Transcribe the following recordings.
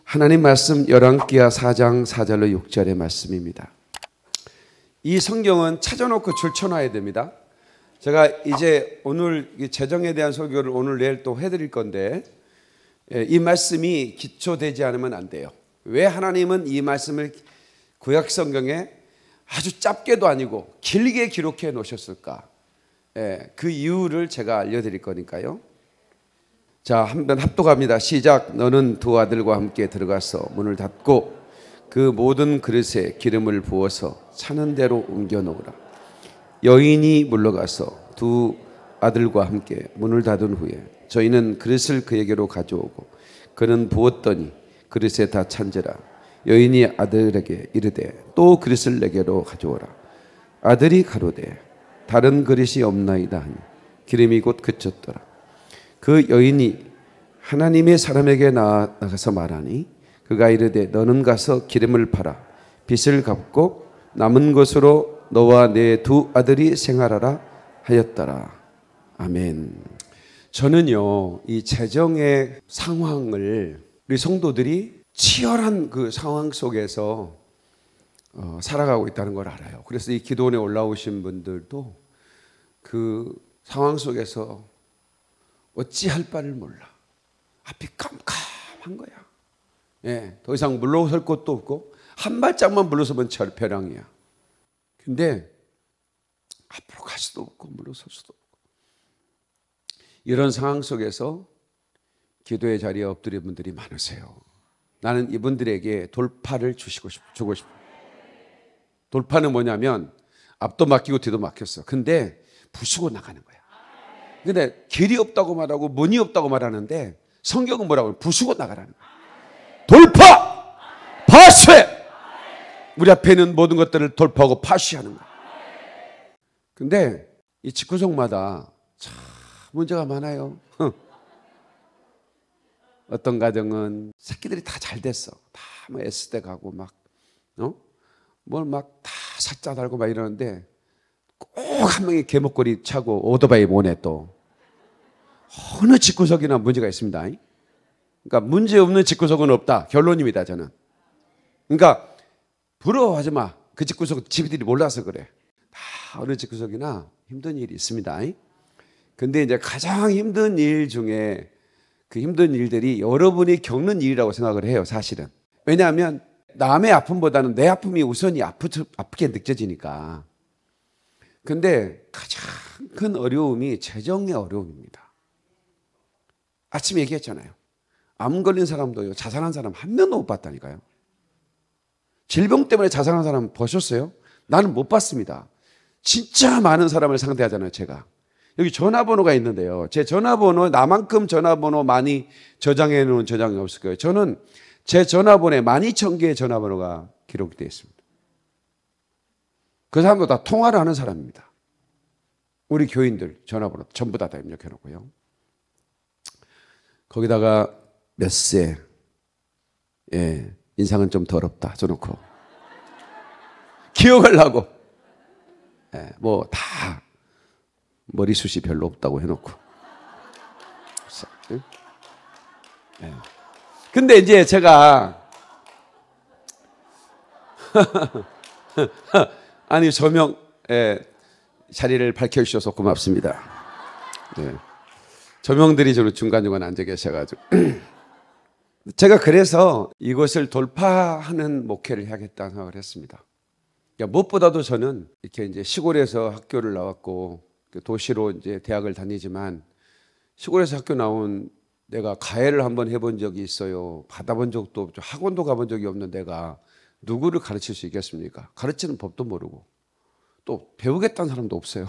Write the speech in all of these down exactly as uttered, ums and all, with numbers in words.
하나님 말씀 열왕기하 사 장 사 절로 육 절의 말씀입니다. 이 성경은 찾아놓고 줄쳐놔야 됩니다. 제가 이제 오늘 재정에 대한 설교를 오늘 내일 또 해드릴 건데 이 말씀이 기초되지 않으면 안 돼요. 왜 하나님은 이 말씀을 구약 성경에 아주 짧게도 아니고 길게 기록해 놓으셨을까? 그 이유를 제가 알려드릴 거니까요. 자, 한번 합독합니다. 시작. 너는 두 아들과 함께 들어가서 문을 닫고 그 모든 그릇에 기름을 부어서 차는 대로 옮겨 놓으라. 여인이 물러가서 두 아들과 함께 문을 닫은 후에 저희는 그릇을 그에게로 가져오고 그는 부었더니 그릇에 다 찬지라. 여인이 아들에게 이르되 또 그릇을 내게로 가져오라. 아들이 가로되 다른 그릇이 없나이다 하니 기름이 곧 그쳤더라. 그 여인이 하나님의 사람에게 나가서 말하니 그가 이르되 너는 가서 기름을 팔아 빚을 갚고 남은 것으로 너와 내 두 아들이 생활하라 하였더라. 아멘. 저는요, 이 재정의 상황을 우리 성도들이 치열한 그 상황 속에서 어, 살아가고 있다는 걸 알아요. 그래서 이 기도원에 올라오신 분들도 그 상황 속에서 어찌할 바를 몰라. 앞이 깜깜한 거야. 예, 더 이상 물러설 곳도 없고 한 발짝만 물러서면 절벼랑이야. 근데 앞으로 갈 수도 없고 물러설 수도 없고 이런 상황 속에서 기도의 자리에 엎드린 분들이 많으세요. 나는 이분들에게 돌파를 주시고 싶, 주고 싶어. 돌파는 뭐냐면 앞도 막히고 뒤도 막혔어. 근데 부수고 나가는 거야. 근데 길이 없다고 말하고 문이 없다고 말하는데 성경은 뭐라고? 부수고 나가라는 거야. 돌파! 파쇄! 우리 앞에 있는 모든 것들을 돌파하고 파쇄하는 거야. 근데 이 집구석마다 참 문제가 많아요. 어떤 가정은 새끼들이 다 잘 됐어. 다 뭐 S대 가고 막, 어? 뭘 막 다 사자 달고 막 이러는데 꼭 한 명이 개목걸이 차고 오토바이 모네 또. 어느 집구석이나 문제가 있습니다. 그러니까 문제 없는 집구석은 없다. 결론입니다, 저는. 그러니까 부러워하지 마. 그 집구석 집들이 몰라서 그래. 다 어느 집구석이나 힘든 일이 있습니다. 근데 이제 가장 힘든 일 중에 그 힘든 일들이 여러분이 겪는 일이라고 생각을 해요, 사실은. 왜냐하면 남의 아픔보다는 내 아픔이 우선이 아프, 아프게 느껴지니까. 근데 가장 큰 어려움이 재정의 어려움입니다. 아침에 얘기했잖아요. 암 걸린 사람도요, 자살한 사람 한 명도 못 봤다니까요. 질병 때문에 자살한 사람 보셨어요? 나는 못 봤습니다. 진짜 많은 사람을 상대하잖아요, 제가. 여기 전화번호가 있는데요. 제 전화번호, 나만큼 전화번호 많이 저장해 놓은 저장이 없을 거예요. 저는 제 전화번호에 만 이천 개의 전화번호가 기록되어 있습니다. 그 사람도 다 통화를 하는 사람입니다. 우리 교인들 전화번호 전부 다 다 입력해 놓고요. 거기다가 몇 세, 예, 인상은 좀 더럽다 써놓고 기억하려고, 예, 뭐 다 머리숱이 별로 없다고 해놓고. 예. 근데 이제 제가 아니 조명, 예, 자리를 밝혀주셔서 고맙습니다. 예. 조명들이 저는 중간중간 앉아 계셔가지고 제가 그래서 이것을 돌파하는 목회를 해야겠다는 생각을 했습니다. 그러니까 무엇보다도 저는 이렇게 이제 시골에서 학교를 나왔고 도시로 이제 대학을 다니지만 시골에서 학교 나온 내가 가해를 한번 해본 적이 있어요. 받아본 적도 없죠. 학원도 가본 적이 없는 내가 누구를 가르칠 수 있겠습니까? 가르치는 법도 모르고 또 배우겠다는 사람도 없어요.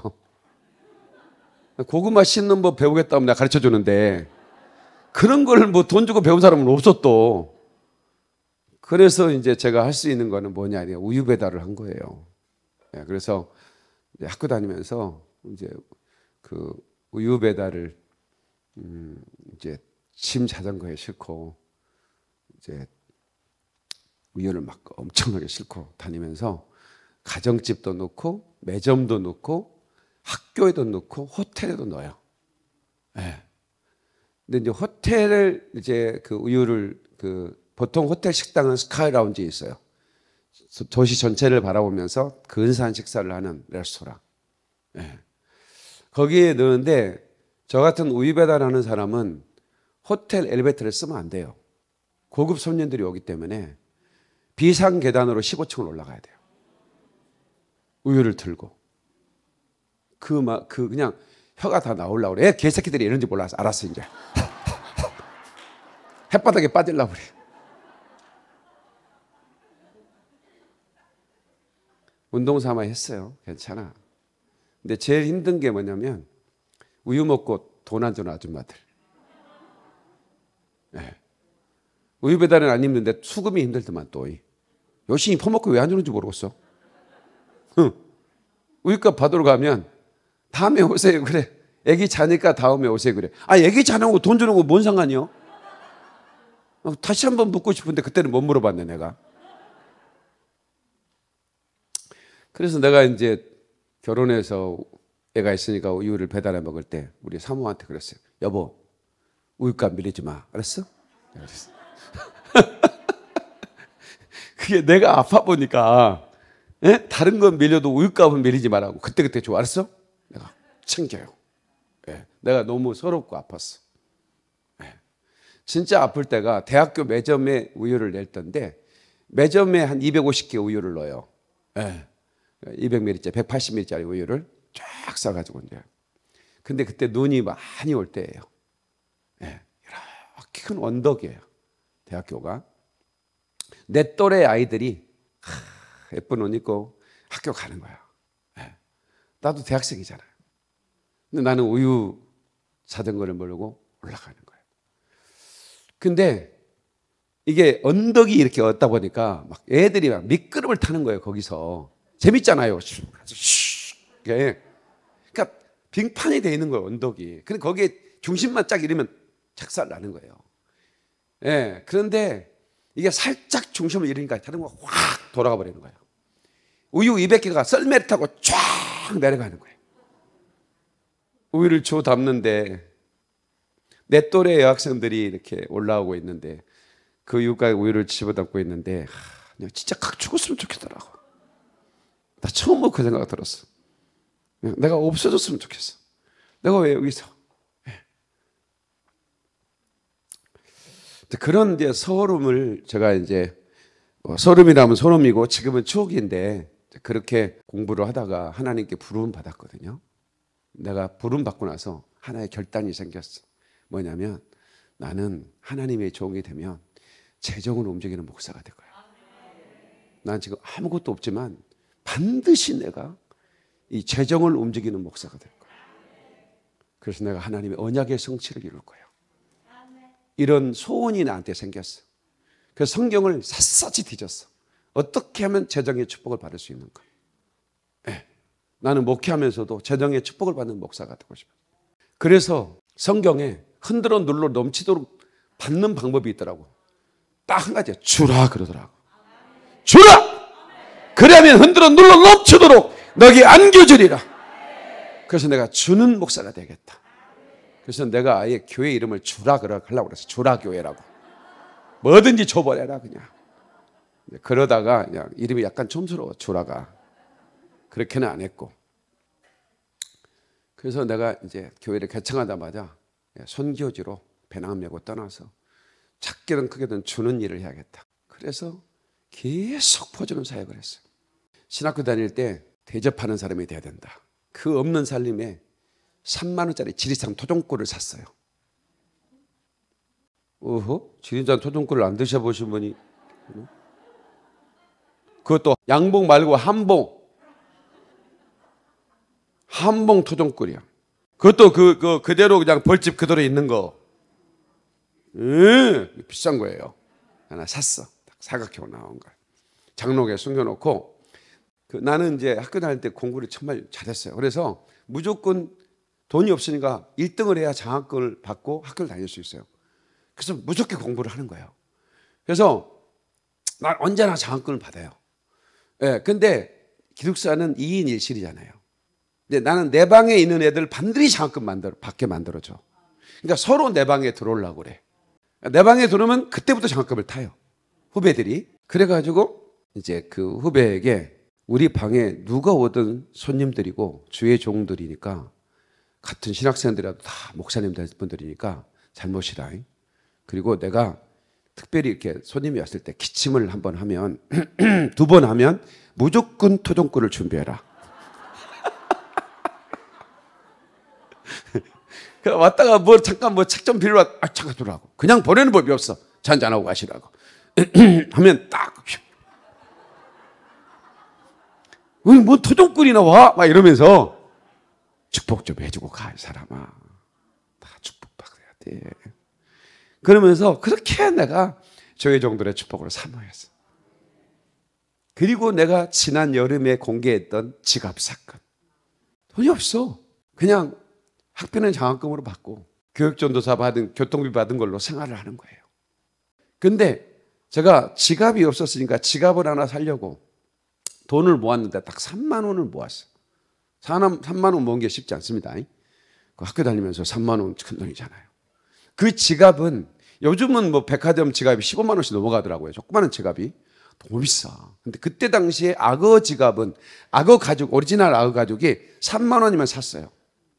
고구마 씻는 법 배우겠다면 내가 가르쳐 주는데 그런 걸 뭐 돈 주고 배운 사람은 없어 또. 그래서 이제 제가 할 수 있는 거는 뭐냐, 우유 배달을 한 거예요. 그래서 이제 학교 다니면서 이제 그 우유 배달을 음 이제 짐 자전거에 싣고 이제 우유를 막 엄청나게 싣고 다니면서 가정집도 넣고 매점도 넣고 학교에도 넣고 호텔에도 넣어요. 예. 네. 근데 이제 호텔을 이제 그 우유를 그 보통 호텔 식당은 스카이 라운지에 있어요. 도시 전체를 바라보면서 근사한 식사를 하는 레스토랑. 예. 거기에 넣는데 저 같은 우유배달하는 사람은 호텔 엘리베이터를 쓰면 안 돼요. 고급 손님들이 오기 때문에 비상 계단으로 십오 층을 올라가야 돼요. 우유를 들고. 그, 막, 그, 그냥 혀가 다 나오려고 그래. 애 개새끼들이 이런지 몰라서 알았어, 이제. 햇바닥에 빠지려고 그래. 운동 삼아 했어요. 괜찮아. 근데 제일 힘든 게 뭐냐면 우유 먹고 돈 안 주는 아줌마들. 네. 우유 배달은 안 힘든데 수금이 힘들더만 또. 열심히 퍼먹고 왜 안 주는지 모르겠어. 응. 우유값 받으러 가면 다음에 오세요 그래. 애기 자니까 다음에 오세요 그래. 아 애기 자는 거 돈 주는 거 뭔 상관이요? 다시 한번 묻고 싶은데 그때는 못 물어봤네 내가. 그래서 내가 이제 결혼해서 애가 있으니까 우유를 배달해 먹을 때 우리 사모한테 그랬어요. 여보 우유값 밀리지 마. 알았어? 알았어. 그게 내가 아파 보니까 예? 다른 건 밀려도 우유값은 밀리지 말라고. 그때그때 줘. 알았어? 내가 챙겨요. 예. 내가 너무 서럽고 아팠어. 예. 진짜 아플 때가 대학교 매점에 우유를 낼 때인데 매점에 한 이백오십 개 우유를 넣어요. 예. 이백 밀리리터, 백팔십 밀리리터짜리 우유를 쫙 싸가지고 이제. 근데 그때 눈이 많이 올 때예요. 예. 이렇게 큰 언덕이에요. 대학교가. 내 또래 아이들이 하, 예쁜 옷 입고 학교 가는 거야. 예. 나도 대학생이잖아요. 근데 나는 우유 자전거를 몰고 올라가는 거예요. 근데 이게 언덕이 이렇게 얻다 보니까 막 애들이 막 미끄럼을 타는 거예요. 거기서. 재밌잖아요. 그러니까 빙판이 돼 있는 거예요. 언덕이. 근데 거기에 중심만 쫙 이러면 착살 나는 거예요. 예. 그런데 이게 살짝 중심을 잃으니까 자전거가 확 돌아가 버리는 거예요. 우유 이백 개가 썰매를 타고 쫙 내려가는 거예요. 우유를 줘 담는데 내 또래 여학생들이 이렇게 올라오고 있는데 그 유가에 우유를 집어담고 있는데 하, 진짜 각 죽었으면 좋겠더라고. 나 처음 그 생각이 들었어. 내가 없어졌으면 좋겠어. 내가 왜 여기서? 그런 이제 서름을 제가 이제 서름이라면 서름이고 지금은 추억인데 그렇게 공부를 하다가 하나님께 부름 받았거든요. 내가 부름 받고 나서 하나의 결단이 생겼어. 뭐냐면 나는 하나님의 종이 되면 재정을 움직이는 목사가 될 거야. 난 지금 아무것도 없지만 반드시 내가 이 재정을 움직이는 목사가 될 거야. 그래서 내가 하나님의 언약의 성취를 이룰 거야. 이런 소원이 나한테 생겼어. 그래서 성경을 샅샅이 뒤졌어. 어떻게 하면 재정의 축복을 받을 수 있는가. 네. 나는 목회하면서도 재정의 축복을 받는 목사가 되고 싶어. 그래서 성경에 흔들어 눌러 넘치도록 받는 방법이 있더라고. 딱 한 가지야. 주라 그러더라고. 주라! 그러면 흔들어 눌러 넘치도록 너에게 안겨주리라. 그래서 내가 주는 목사가 되겠다. 그래서 내가 아예 교회 이름을 주라 그러려고 그랬어. 주라 교회라고. 뭐든지 줘버려라 그냥. 그러다가 그냥 이름이 약간 촌스러워. 주라가. 그렇게는 안 했고. 그래서 내가 이제 교회를 개청하자마자 선교지로 배낭 메고 떠나서 작게든 크게든 주는 일을 해야겠다. 그래서 계속 퍼주는 사역을 했어요. 신학교 다닐 때 대접하는 사람이 돼야 된다. 그 없는 살림에 삼만 원짜리 지리산 토종꿀을 샀어요. 어허? 지리산 토종꿀을 안 드셔보신 분이? 그것도 양봉 말고 한봉. 한봉 토종꿀이야. 그것도 그, 그, 그대로 그냥 벌집 그대로 있는 거. 음, 비싼 거예요. 하나 샀어. 사각형으로 나온 걸. 장롱에 숨겨놓고. 그 나는 이제 학교 다닐 때 공부를 정말 잘했어요. 그래서 무조건 돈이 없으니까 일 등을 해야 장학금을 받고 학교를 다닐 수 있어요. 그래서 무조건 공부를 하는 거예요. 그래서 난 언제나 장학금을 받아요. 예, 근데 기숙사는 이 인 일 실이잖아요. 근데 나는 내 방에 있는 애들 반드시 장학금 만들어, 받게 만들어줘. 그러니까 서로 내 방에 들어오려고 그래. 내 방에 들어오면 그때부터 장학금을 타요. 후배들이. 그래가지고 이제 그 후배에게 우리 방에 누가 오든 손님들이고 주의 종들이니까 같은 신학생들이라도 다 목사님들 분들이니까 잘못이다. 그리고 내가 특별히 이렇게 손님이 왔을 때 기침을 한번 하면 두 번 하면 무조건 토종꿀을 준비해라. 왔다가 뭐 잠깐 뭐 책 좀 빌려 아 잠깐 들어라고. 그냥 보내는 법이 없어. 잔잔하고 가시라고. 하면 딱 뭐 토종꿀이 나와? 막 이러면서 축복 좀 해주고 가, 이 사람아. 다 축복받아야 돼. 그러면서 그렇게 내가 저의 종들의 축복을 사모했어. 그리고 내가 지난 여름에 공개했던 지갑 사건. 돈이 없어. 그냥 학비는 장학금으로 받고 교육전도사 받은 교통비 받은 걸로 생활을 하는 거예요. 근데 제가 지갑이 없었으니까 지갑을 하나 사려고 돈을 모았는데 딱 삼만 원을 모았어. 삼만 원 모은 게 쉽지 않습니다. 그 학교 다니면서 삼만 원 큰 돈이잖아요. 그 지갑은 요즘은 뭐 백화점 지갑이 십오만 원씩 넘어가더라고요. 조그마한 지갑이. 너무 비싸. 근데 그때 당시에 악어 지갑은 악어 가죽, 오리지널 악어 가죽이 삼만 원이면 샀어요.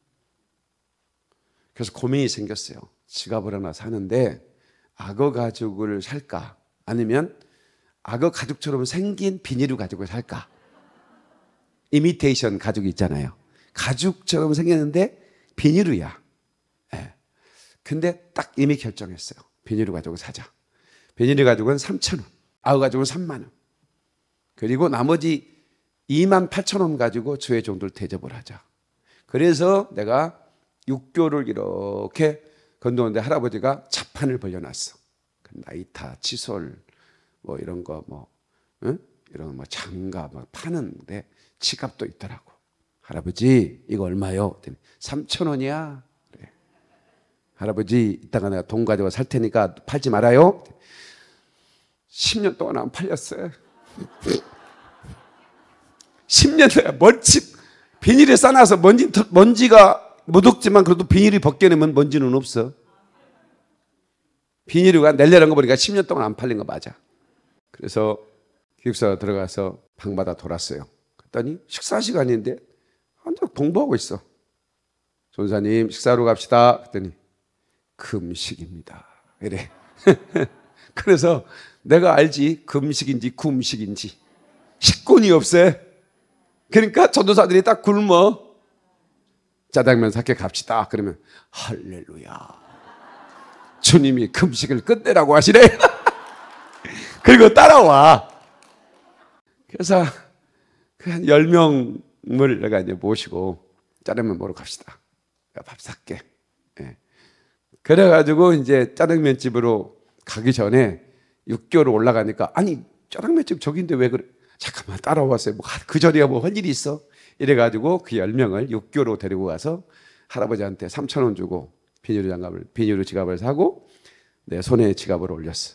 그래서 고민이 생겼어요. 지갑을 하나 사는데 악어 가죽을 살까? 아니면 악어 가죽처럼 생긴 비닐을 가지고 살까? 이미테이션 가죽이 있잖아요. 가죽처럼 생겼는데 비닐이야. 네. 근데 딱 이미 결정했어요. 비닐을 가지고 사자. 비닐을 가지고는 삼천 원. 악어 가지고는 삼만 원. 그리고 나머지 이만 팔천 원 가지고 주의 종들 대접을 하자. 그래서 내가 육교를 이렇게 건너는데 할아버지가 자판을 벌려놨어. 나이타, 칫솔, 뭐 이런 거, 뭐, 응? 이런 뭐 장갑 뭐 파는데 지갑도 있더라고. 할아버지, 이거 얼마요? 삼천 원이야. 그래. 할아버지, 이따가 내가 돈 가져와 살 테니까 팔지 말아요. 십 년 동안 안 팔렸어요. 십 년 동안 먼지, 비닐에 싸놔서 먼지, 먼지가 묻었지만 그래도 비닐이 벗겨내면 먼지는 없어. 비닐이가 낼려는 거 보니까 십 년 동안 안 팔린 거 맞아. 그래서 기숙사 들어가서 방마다 돌았어요. 그랬더니 식사 시간인데 앉아 공부하고 있어. 전사님 식사하러 갑시다. 그랬더니 금식입니다. 이래. 그래서 내가 알지 금식인지 굶식인지 식곤이 없어. 그러니까 전도사들이 딱 굶어. 짜장면 사게 갑시다. 그러면 할렐루야. 주님이 금식을 끝내라고 하시래. 그리고 따라와. 그래서 한 열 명을 내가 이제 모시고 짜장면 먹으러 갑시다. 내가 밥 살게. 예. 그래가지고 이제 짜장면 집으로 가기 전에 육교로 올라가니까 아니 짜장면 집 저기인데 왜 그래? 잠깐만 따라왔어요. 뭐 그 자리가 뭐 할 일이 있어? 이래가지고 그 열 명을 육교로 데리고 가서 할아버지한테 삼천 원 주고 비닐로 장갑을, 비닐로 지갑을 사고 내 손에 지갑을 올렸어.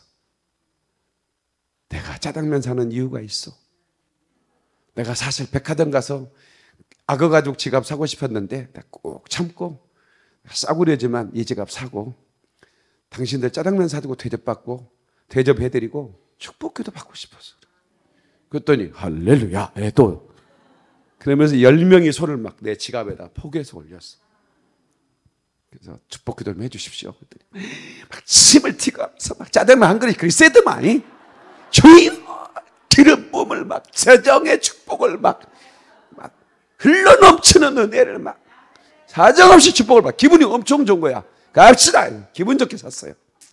내가 짜장면 사는 이유가 있어. 내가 사실 백화점 가서 악어 가죽 지갑 사고 싶었는데 꼭 참고 싸구려지만 이 지갑 사고 당신들 짜장면 사주고 대접받고 대접해드리고 축복기도 받고 싶었어. 그랬더니 할렐루야. 예, 또 그러면서 열 명이 손을 막 내 지갑에다 포개서 올렸어. 그래서 축복기도 좀 해주십시오. 그랬더니 막 침을 튀가면서 막 짜장면 한 그릇 그리 세더만 주인 기름 부음을 막 재정의 축복을 막, 막 흘러넘치는 은혜를 막 사정없이 축복을 막 기분이 엄청 좋은 거야. 갑시다. 기분 좋게 샀어요.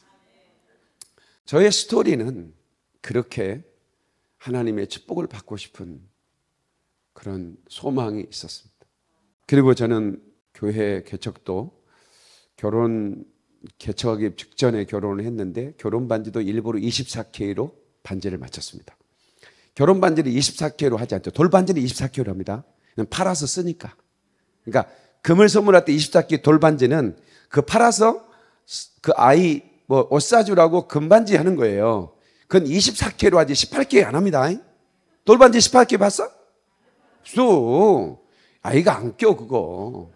저의 스토리는 그렇게 하나님의 축복을 받고 싶은 그런 소망이 있었습니다. 그리고 저는 교회 개척도 결혼 개척하기 직전에 결혼을 했는데 결혼 반지도 일부러 이십사 케이로 반지를 맞췄습니다. 결혼 반지를 이십사 케이로 하지 않죠. 돌 반지는 이십사 케이로 합니다. 그냥 팔아서 쓰니까. 그러니까 금을 선물할 때 이십사 케이 돌 반지는 그 팔아서 그 아이 뭐 옷 사주라고 금반지 하는 거예요. 그건 이십사 케이로 하지 십팔 케이 안 합니다. 돌 반지 십팔 케이 봤어? 없어. 아이가 안 껴 그거.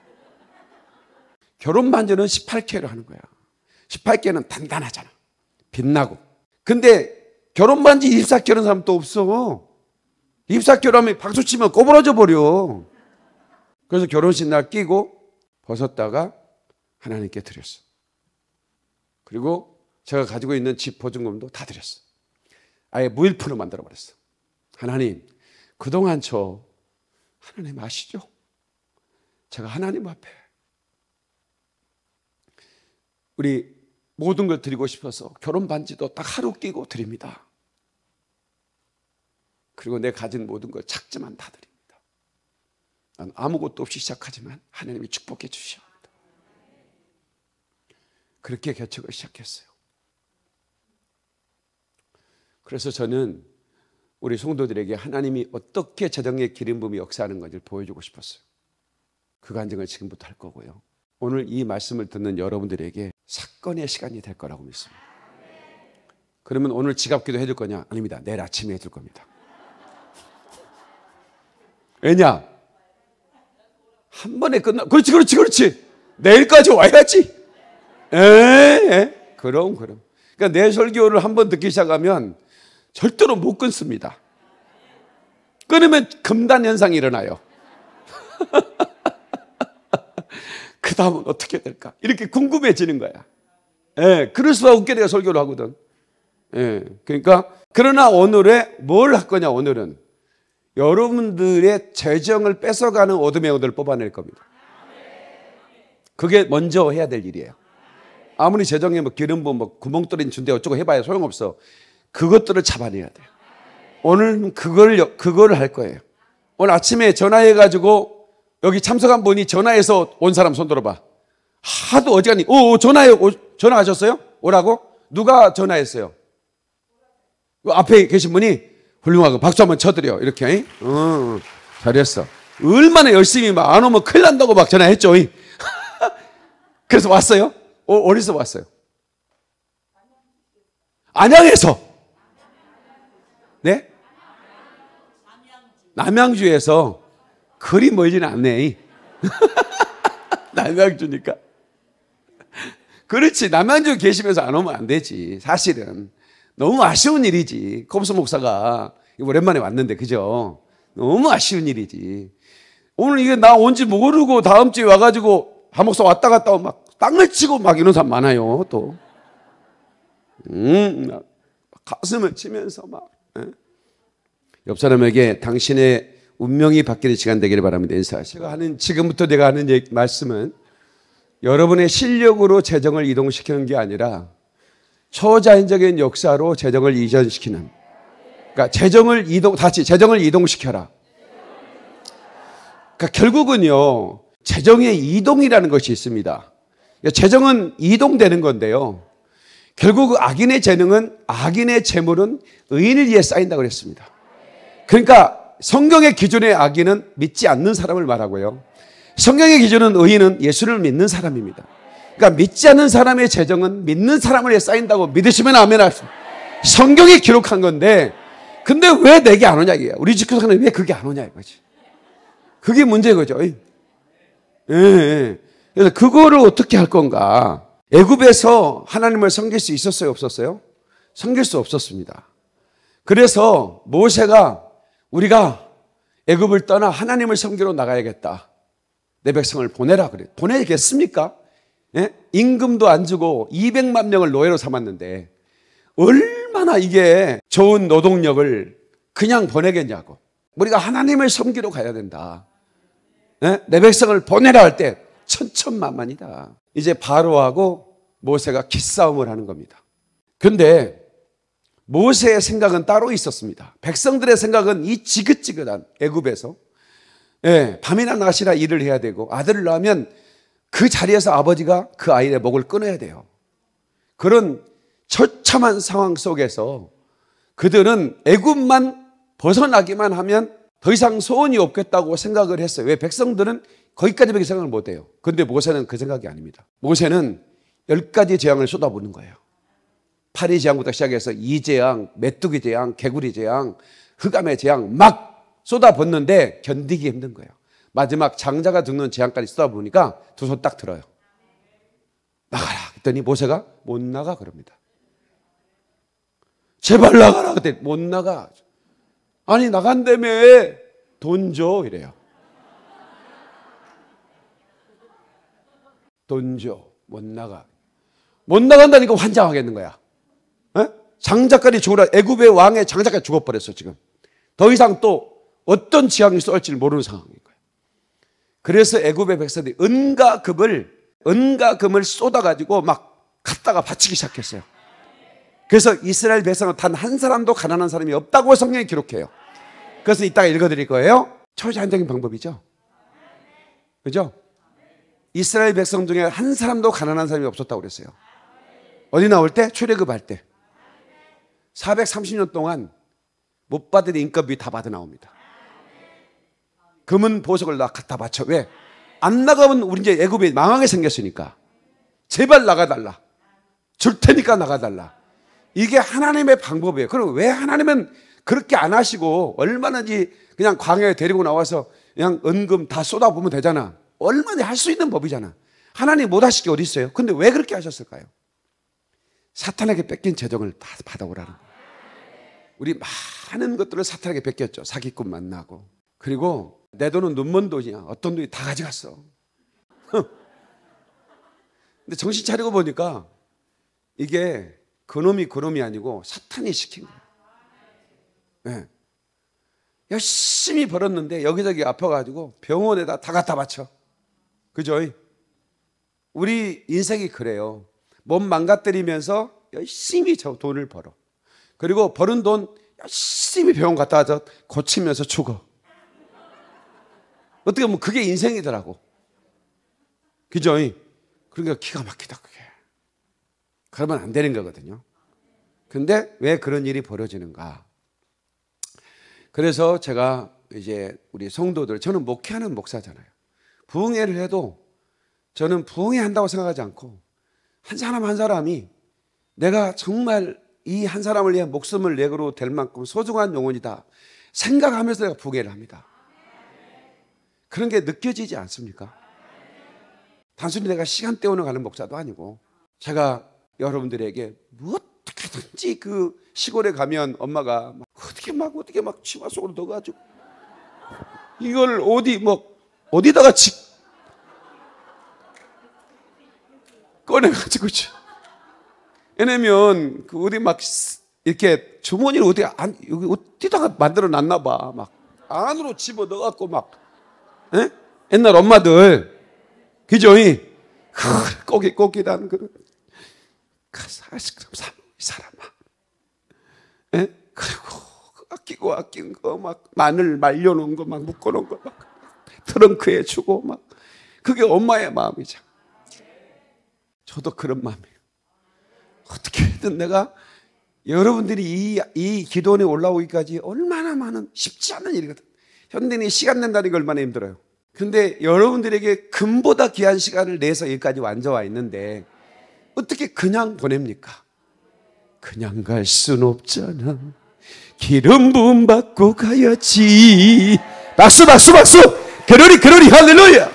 결혼 반지는 십팔 케이로 하는 거야. 십팔 케이는 단단하잖아. 빛나고. 근데 결혼 반지 이십사 캐럿 사람 또 없어. 이십사 캐럿 하면 박수 치면 꼬부러져 버려. 그래서 결혼식 날 끼고 벗었다가 하나님께 드렸어. 그리고 제가 가지고 있는 집 보증금도 다 드렸어. 아예 무일푼으로 만들어 버렸어. 하나님, 그동안 저 하나님 아시죠? 제가 하나님 앞에 우리 모든 걸 드리고 싶어서 결혼 반지도 딱 하루 끼고 드립니다. 그리고 내 가진 모든 걸 작지만 다 드립니다. 난 아무것도 없이 시작하지만 하나님이 축복해 주셔야 합니다. 그렇게 개척을 시작했어요. 그래서 저는 우리 성도들에게 하나님이 어떻게 재정의 기름 부음이 역사하는 건지를 보여주고 싶었어요. 그 간증을 지금부터 할 거고요. 오늘 이 말씀을 듣는 여러분들에게 사건의 시간이 될 거라고 믿습니다. 그러면 오늘 지갑기도 해줄 거냐? 아닙니다. 내일 아침에 해줄 겁니다. 왜냐? 한 번에 끝나. 그렇지, 그렇지, 그렇지. 내일까지 와야지. 에, 그럼, 그럼. 그러니까 내 설교를 한 번 듣기 시작하면 절대로 못 끊습니다. 끊으면 금단 현상이 일어나요. 그 다음은 어떻게 될까? 이렇게 궁금해지는 거야. 예, 그럴 수밖에 없게 내가 설교를 하거든. 예, 그러니까 그러나 오늘에 뭘 할 거냐? 오늘은 여러분들의 재정을 뺏어가는 어둠의 영들을 뽑아낼 겁니다. 그게 먼저 해야 될 일이에요. 아무리 재정에 뭐 기름 부음 뭐 구멍 뚫린 준대 어쩌고 해봐야 소용없어. 그것들을 잡아내야 돼요. 오늘 그걸 그걸 할 거예요. 오늘 아침에 전화해가지고 여기 참석한 분이 전화해서 온 사람 손 들어봐. 하도 어지간히 오 전화해 오, 전화하셨어요? 오라고? 누가 전화했어요? 앞에 계신 분이 훌륭하고 박수 한번 쳐드려. 이렇게. 어, 잘했어. 얼마나 열심히 막 안 오면 큰일 난다고 막 전화했죠. 그래서 왔어요? 어, 어디서 왔어요? 안양에서. 네? 남양주에서. 그리 멀지는 않네. 남양주니까. 그렇지. 남양주 계시면서 안 오면 안 되지. 사실은. 너무 아쉬운 일이지. 컵스 목사가 오랜만에 왔는데, 그죠? 너무 아쉬운 일이지. 오늘 이게 나 온지 모르고 다음 주에 와가지고 한 목사 왔다 갔다 하고 막 땅을 치고 막 이런 사람 많아요, 또. 음, 가슴을 치면서 막. 에? 옆 사람에게 당신의 운명이 바뀌는 시간 되기를 바랍니다. 인사하시고. 제가 하는, 지금부터 내가 하는 얘기, 말씀은 여러분의 실력으로 재정을 이동시키는 게 아니라 초자연적인 역사로 재정을 이전시키는. 그러니까 재정을 이동, 다시 재정을 이동시켜라. 그러니까 결국은요, 재정의 이동이라는 것이 있습니다. 재정은 이동되는 건데요. 결국 악인의 재능은, 악인의 재물은 의인을 위해 쌓인다고 그랬습니다. 그러니까 성경의 기준의 악인은 믿지 않는 사람을 말하고요. 성경의 기준은 의인은 예수를 믿는 사람입니다. 그러니까 믿지 않는 사람의 재정은 믿는 사람을 위해 쌓인다고 믿으시면 아멘 하십시오. 성경이 기록한 건데, 근데 왜 내게 안 오냐 이게. 우리 집교사는 왜 그게 안 오냐 이거지. 그게 문제인 거죠. 예, 예. 그래서 그거를 어떻게 할 건가? 애굽에서 하나님을 섬길 수 있었어요, 없었어요? 섬길 수 없었습니다. 그래서 모세가 우리가 애굽을 떠나 하나님을 섬기러 나가야겠다. 내 백성을 보내라 그래. 보내겠습니까? 예? 임금도 안 주고 이백만 명을 노예로 삼았는데 얼마나 이게 좋은 노동력을 그냥 보내겠냐고. 우리가 하나님을 섬기러 가야 된다. 예? 내 백성을 보내라 할 때 천천만만이다. 이제 바로하고 모세가 기싸움을 하는 겁니다. 그런데 모세의 생각은 따로 있었습니다. 백성들의 생각은 이 지긋지긋한 애굽에서 예, 밤이나 낮이나 일을 해야 되고 아들을 낳으면 그 자리에서 아버지가 그 아이의 목을 끊어야 돼요. 그런 처참한 상황 속에서 그들은 애굽만 벗어나기만 하면 더 이상 소원이 없겠다고 생각을 했어요. 왜? 백성들은 거기까지밖에 생각을 못해요. 그런데 모세는 그 생각이 아닙니다. 모세는 열 가지 재앙을 쏟아부는 거예요. 파리 재앙부터 시작해서 이 재앙, 메뚜기 재앙, 개구리 재앙, 흑암의 재앙 막 쏟아붓는데 견디기 힘든 거예요. 마지막 장자가 죽는 재앙까지 쏟아부으니까 두 손 딱 들어요. 나가라 했더니 모세가 못 나가 그럽니다. 제발 나가라. 그때 못 나가. 아니 나간다며. 돈 줘 이래요. 돈 줘. 못 나가. 못 나간다니까 환장하겠는 거야. 에? 장자까지 죽으라. 애굽의 왕의 장자까지 죽어버렸어 지금. 더 이상 또 어떤 지향이 쏠지 모르는 상황인 거예요. 그래서 애굽의 백성들이 은과 금을 은과 금을 쏟아가지고 막 갖다가 바치기 시작했어요. 그래서 이스라엘 백성은 단 한 사람도 가난한 사람이 없다고 성경이 기록해요. 그래서 이따가 읽어드릴 거예요. 초자연적인 방법이죠. 그죠? 이스라엘 백성 중에 한 사람도 가난한 사람이 없었다고 그랬어요. 어디 나올 때? 출애굽할 때. 사백삼십 년 동안 못 받은 인건비 다 받아 나옵니다. 금은 보석을 다 갖다 바쳐. 왜? 안 나가면 우리 이제 애굽이 망하게 생겼으니까. 제발 나가달라. 줄 테니까 나가달라. 이게 하나님의 방법이에요. 그럼 왜 하나님은 그렇게 안 하시고 얼마든지 그냥 광야에 데리고 나와서 그냥 은금 다 쏟아부으면 되잖아. 얼마나 할 수 있는 법이잖아. 하나님 못 하실 게 어디 있어요? 근데 왜 그렇게 하셨을까요? 사탄에게 뺏긴 재정을 다 받아오라는 거예요. 우리 많은 것들을 사탄에게 뺏겼죠. 사기꾼 만나고. 그리고 내 돈은 눈먼 돈이야. 어떤 돈이 다 가져갔어. 근데 정신 차리고 보니까 이게 그놈이 그놈이 아니고 사탄이 시킨 거예요. 네. 열심히 벌었는데 여기저기 아파가지고 병원에다 다 갖다 바쳐. 그죠? 우리 인생이 그래요. 몸 망가뜨리면서 열심히 저 돈을 벌어. 그리고 버는 돈 열심히 병원 갔다 와서 고치면서 죽어. 어떻게 보면 그게 인생이더라고. 그죠? 그러니까 기가 막히다 그게. 그러면 안 되는 거거든요. 근데 왜 그런 일이 벌어지는가? 그래서 제가 이제 우리 성도들, 저는 목회하는 목사잖아요. 부흥회를 해도 저는 부흥회 한다고 생각하지 않고 한 사람 한 사람이 내가 정말 이 한 사람을 위해 목숨을 내고도 될 만큼 소중한 영혼이다 생각하면서 내가 부흥회를 합니다. 그런 게 느껴지지 않습니까? 단순히 내가 시간 때우러 가는 목사도 아니고, 제가 여러분들에게 어떻게든지 그 시골에 가면 엄마가 막 어떻게 막 어떻게 막 치마 속으로 넣어가지고 이걸 어디 뭐 어디다가 지 꺼내가지고, 왜냐면 그 어디 막 이렇게 주머니를 어디 안 여기 어디다가 만들어 놨나 봐. 막 안으로 집어 넣어갖고 막, 에? 옛날 엄마들, 그죠? 이 꼬기 꼬기다는 그런 아이스크림 사 이 사람아, 에? 그리고 아끼고 아낀 거 막 마늘 말려놓은 거 막 묶어놓은 거 막 트렁크에 주고 막, 그게 엄마의 마음이죠. 저도 그런 마음이에요. 어떻게든 내가 여러분들이 이, 이 기도원에 올라오기까지 얼마나 많은 쉽지 않은 일이거든. 현대인이 시간 낸다는 게 얼마나 힘들어요. 근데 여러분들에게 금보다 귀한 시간을 내서 여기까지 완전와 있는데 어떻게 그냥 보냅니까? 그냥 갈 순 없잖아. 기름 부음 받고 가야지. 박수 박수 박수. 그러리 그러리 할렐루야.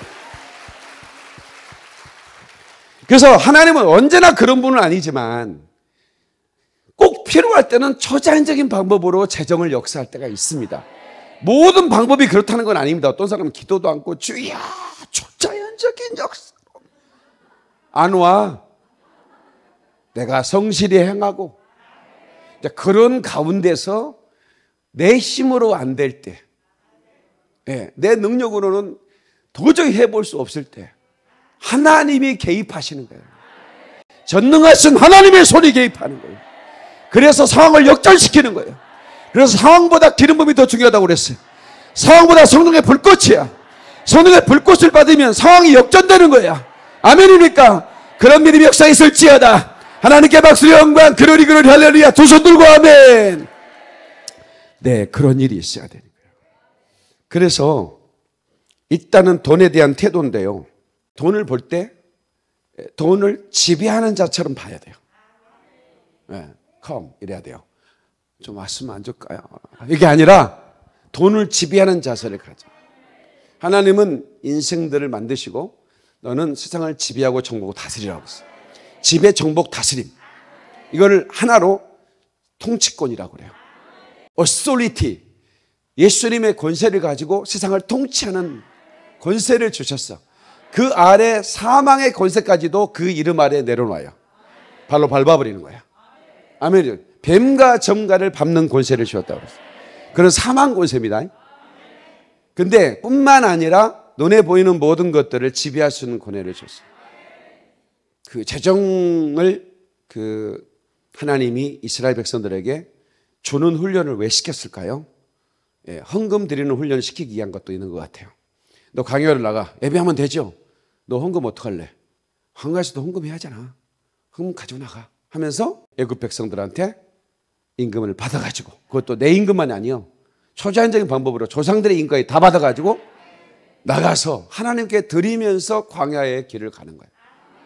그래서 하나님은 언제나 그런 분은 아니지만 꼭 필요할 때는 초자연적인 방법으로 재정을 역사할 때가 있습니다. 모든 방법이 그렇다는 건 아닙니다. 어떤 사람은 기도도 않고 주야 초자연적인 역사로 안 와. 내가 성실히 행하고 그런 가운데서 내 힘으로 안 될 때, 네, 내 능력으로는 도저히 해볼 수 없을 때 하나님이 개입하시는 거예요. 전능하신 하나님의 손이 개입하는 거예요. 그래서 상황을 역전시키는 거예요. 그래서 상황보다 기름 부음이 더 중요하다고 그랬어요. 상황보다 성령의 불꽃이야. 성령의 불꽃을 받으면 상황이 역전되는 거야. 아멘입니까? 그런 믿음이 역사에 있을지어다. 하나님께 박수 영광. 그러리 그러리 할렐루야. 두 손 들고 아멘. 네, 그런 일이 있어야 되는 거예요. 그래서 일단은 돈에 대한 태도인데요, 돈을 벌 때 돈을 지배하는 자처럼 봐야 돼요. 네, come 이래야 돼요. 좀 왔으면 안 좋을까요? 이게 아니라 돈을 지배하는 자세를 가져. 하나님은 인생들을 만드시고 너는 세상을 지배하고 정복하고 다스리라고 했어요. 지배, 정복, 다스림. 이거를 하나로 통치권이라고 그래요. authority. 예수님의 권세를 가지고 세상을 통치하는 권세를 주셨어. 그 아래 사망의 권세까지도 그 이름 아래 내려놔요. 발로 밟아버리는 거야. 아멘. 뱀과 점가를 밟는 권세를 주었다고 그랬어요. 그런 사망 권세입니다. 근데 뿐만 아니라 눈에 보이는 모든 것들을 지배할 수 있는 권한을 줬어요. 그 재정을 그 하나님이 이스라엘 백성들에게 주는 훈련을 왜 시켰을까요? 예, 헌금 드리는 훈련을 시키기 위한 것도 있는 것 같아요. 너 강요를 나가. 예배하면 되죠? 너 헌금 어떡할래? 한가에서도 헌금 해야 하잖아. 헌금 가지고 나가. 하면서 애굽 백성들한테 임금을 받아가지고, 그것도 내 임금만이 아니요. 초자연적인 방법으로 조상들의 임금까지 다 받아가지고 나가서 하나님께 드리면서 광야의 길을 가는 거예요.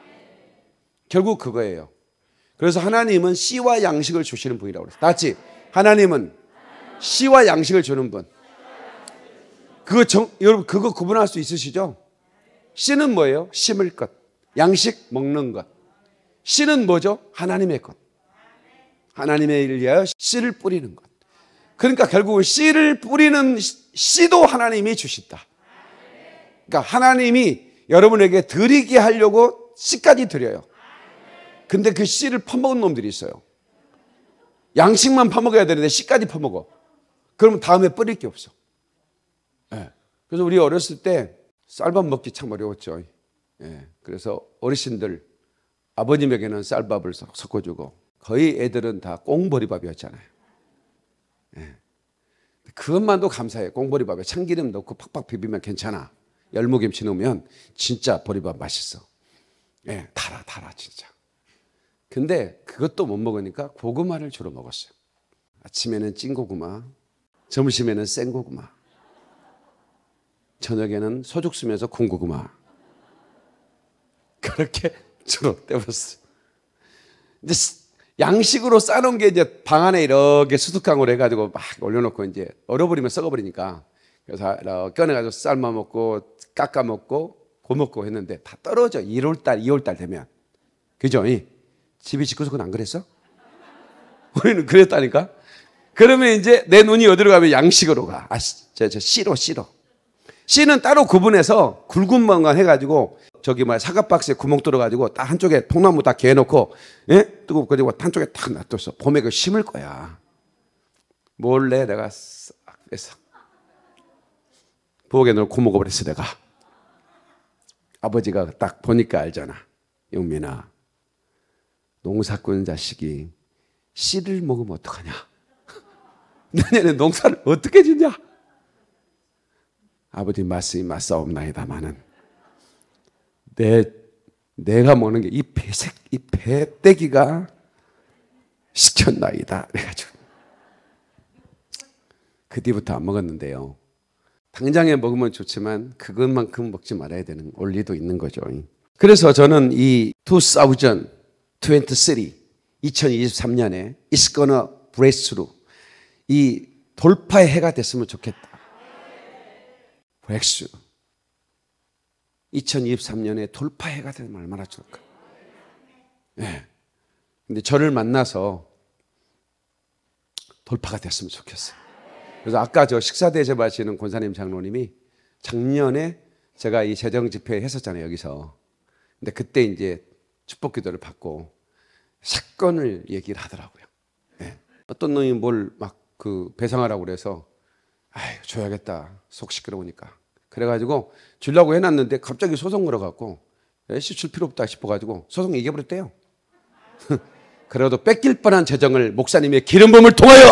결국 그거예요. 그래서 하나님은 씨와 양식을 주시는 분이라고 그랬어요. 다 같이 하나님은 씨와 양식을 주는 분. 그거 정, 여러분 그거 구분할 수 있으시죠? 씨는 뭐예요? 심을 것. 양식 먹는 것. 씨는 뭐죠? 하나님의 것. 하나님의 일을 위하여 씨를 뿌리는 것. 그러니까 결국은 씨를 뿌리는 씨도 하나님이 주신다. 그러니까 하나님이 여러분에게 드리게 하려고 씨까지 드려요. 근데 그 씨를 퍼먹은 놈들이 있어요. 양식만 퍼먹어야 되는데 씨까지 퍼먹어. 그러면 다음에 뿌릴 게 없어. 네. 그래서 우리 어렸을 때 쌀밥 먹기 참 어려웠죠. 네. 그래서 어르신들 아버님에게는 쌀밥을 섞어주고 거의 애들은 다 꽁보리밥이었잖아요. 네. 그것만도 감사해요. 꽁보리밥에 참기름 넣고 팍팍 비비면 괜찮아. 열무김치 넣으면 진짜 보리밥 맛있어. 네. 달아 달아 진짜. 근데 그것도 못 먹으니까 고구마를 주로 먹었어요. 아침에는 찐고구마, 점심에는 생고구마, 저녁에는 소죽쓰면서 콩고구마. 그렇게 주로 때웠어요. 이제 양식으로 싸놓은 게 이제 방 안에 이렇게 수수깡으로 해가지고 막 올려놓고 이제 얼어버리면 썩어버리니까 그래서 꺼내가지고 삶아 먹고 깎아 먹고 고 먹고 했는데 다 떨어져. 일월달, 이월달 되면. 그죠? 집이 짓고서는 안 그랬어? 우리는 그랬다니까? 그러면 이제 내 눈이 어디로 가면 양식으로 가. 아, 저, 저, 씨로, 씨로. 씨는 따로 구분해서 굵은 방간 해가지고 저기 뭐야 사과박스에 구멍 뚫어가지고 딱 한쪽에 통나무 딱 개놓고, 예? 뜨고 그리고 한쪽에 딱 놔뒀어. 봄에 그 심을 거야. 몰래 내가 싹 빼서 부엌에 넣고 먹어버렸어, 내가. 아버지가 딱 보니까 알잖아. 용민아. 농사꾼 자식이 씨를 먹으면 어떡하냐? 내년에 농사를 어떻게 짓냐? 아버지 말씀이 맞사옵나이다마는 내 내가 먹는 게 이 배색 이 배때기가 시켰나이다. 그래가지고 그 뒤부터 안 먹었는데요. 당장에 먹으면 좋지만 그것만큼 먹지 말아야 되는 원리도 있는 거죠. 그래서 저는 이 이천이십삼 이천이십삼 년에 It's gonna break through 이 돌파의 해가 됐으면 좋겠다. breakthrough. 이천이십삼 년에 돌파의 해가 되면 얼마나 좋을까. 네. 근데 저를 만나서 돌파가 됐으면 좋겠어요. 그래서 아까 저 식사 대접하시는 권사님 장로님이 작년에 제가 이 재정 집회 했었잖아요, 여기서. 근데 그때 이제 축복 기도를 받고 사건을 얘기를 하더라고요. 네. 어떤 놈이 뭘 막 그 배상하라고 그래서 아유, 줘야겠다. 속 시끄러우니까. 그래가지고 주려고 해놨는데 갑자기 소송 걸어갖고 애씨 줄 필요 없다 싶어가지고 소송 이겨버렸대요. 그래도 뺏길 뻔한 재정을 목사님의 기름 부음을 통하여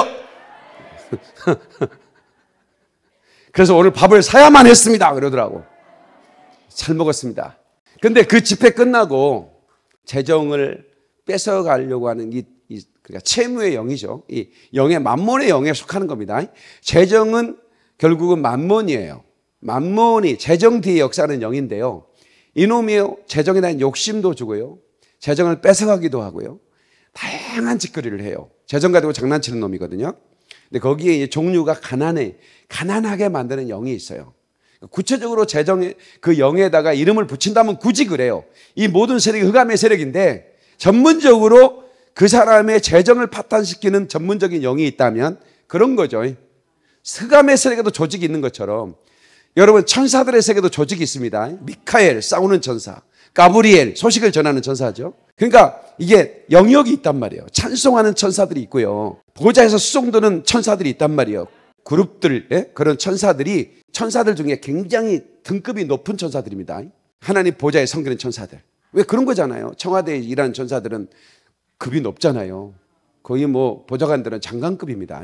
그래서 오늘 밥을 사야만 했습니다. 그러더라고. 잘 먹었습니다. 근데 그 집회 끝나고 재정을 뺏어가려고 하는 이, 이 그러니까 채무의 영이죠. 이 영의 만몬의 영에 속하는 겁니다. 재정은 결국은 만몬이에요. 만몬이 재정 뒤에 역사하는 영인데요. 이놈이 재정에 대한 욕심도 주고요. 재정을 뺏어가기도 하고요. 다양한 짓거리를 해요. 재정 가지고 장난치는 놈이거든요. 근데 거기에 이제 종류가 가난해, 가난하게 만드는 영이 있어요. 구체적으로 재정의 그 영에다가 이름을 붙인다면 굳이 그래요. 이 모든 세력이 흑암의 세력인데 전문적으로 그 사람의 재정을 파탄시키는 전문적인 영이 있다면 그런 거죠. 흑암의 세계도 조직이 있는 것처럼 여러분 천사들의 세계도 조직이 있습니다. 미카엘 싸우는 천사, 가브리엘 소식을 전하는 천사죠. 그러니까 이게 영역이 있단 말이에요. 찬송하는 천사들이 있고요. 보좌에서 수종드는 천사들이 있단 말이에요. 그룹들, 예? 그런 천사들이 천사들 중에 굉장히 등급이 높은 천사들입니다. 하나님 보좌에 섬기는 천사들. 왜 그런 거잖아요. 청와대에 일하는 천사들은 급이 높잖아요. 거의 뭐 보좌관들은 장관급입니다.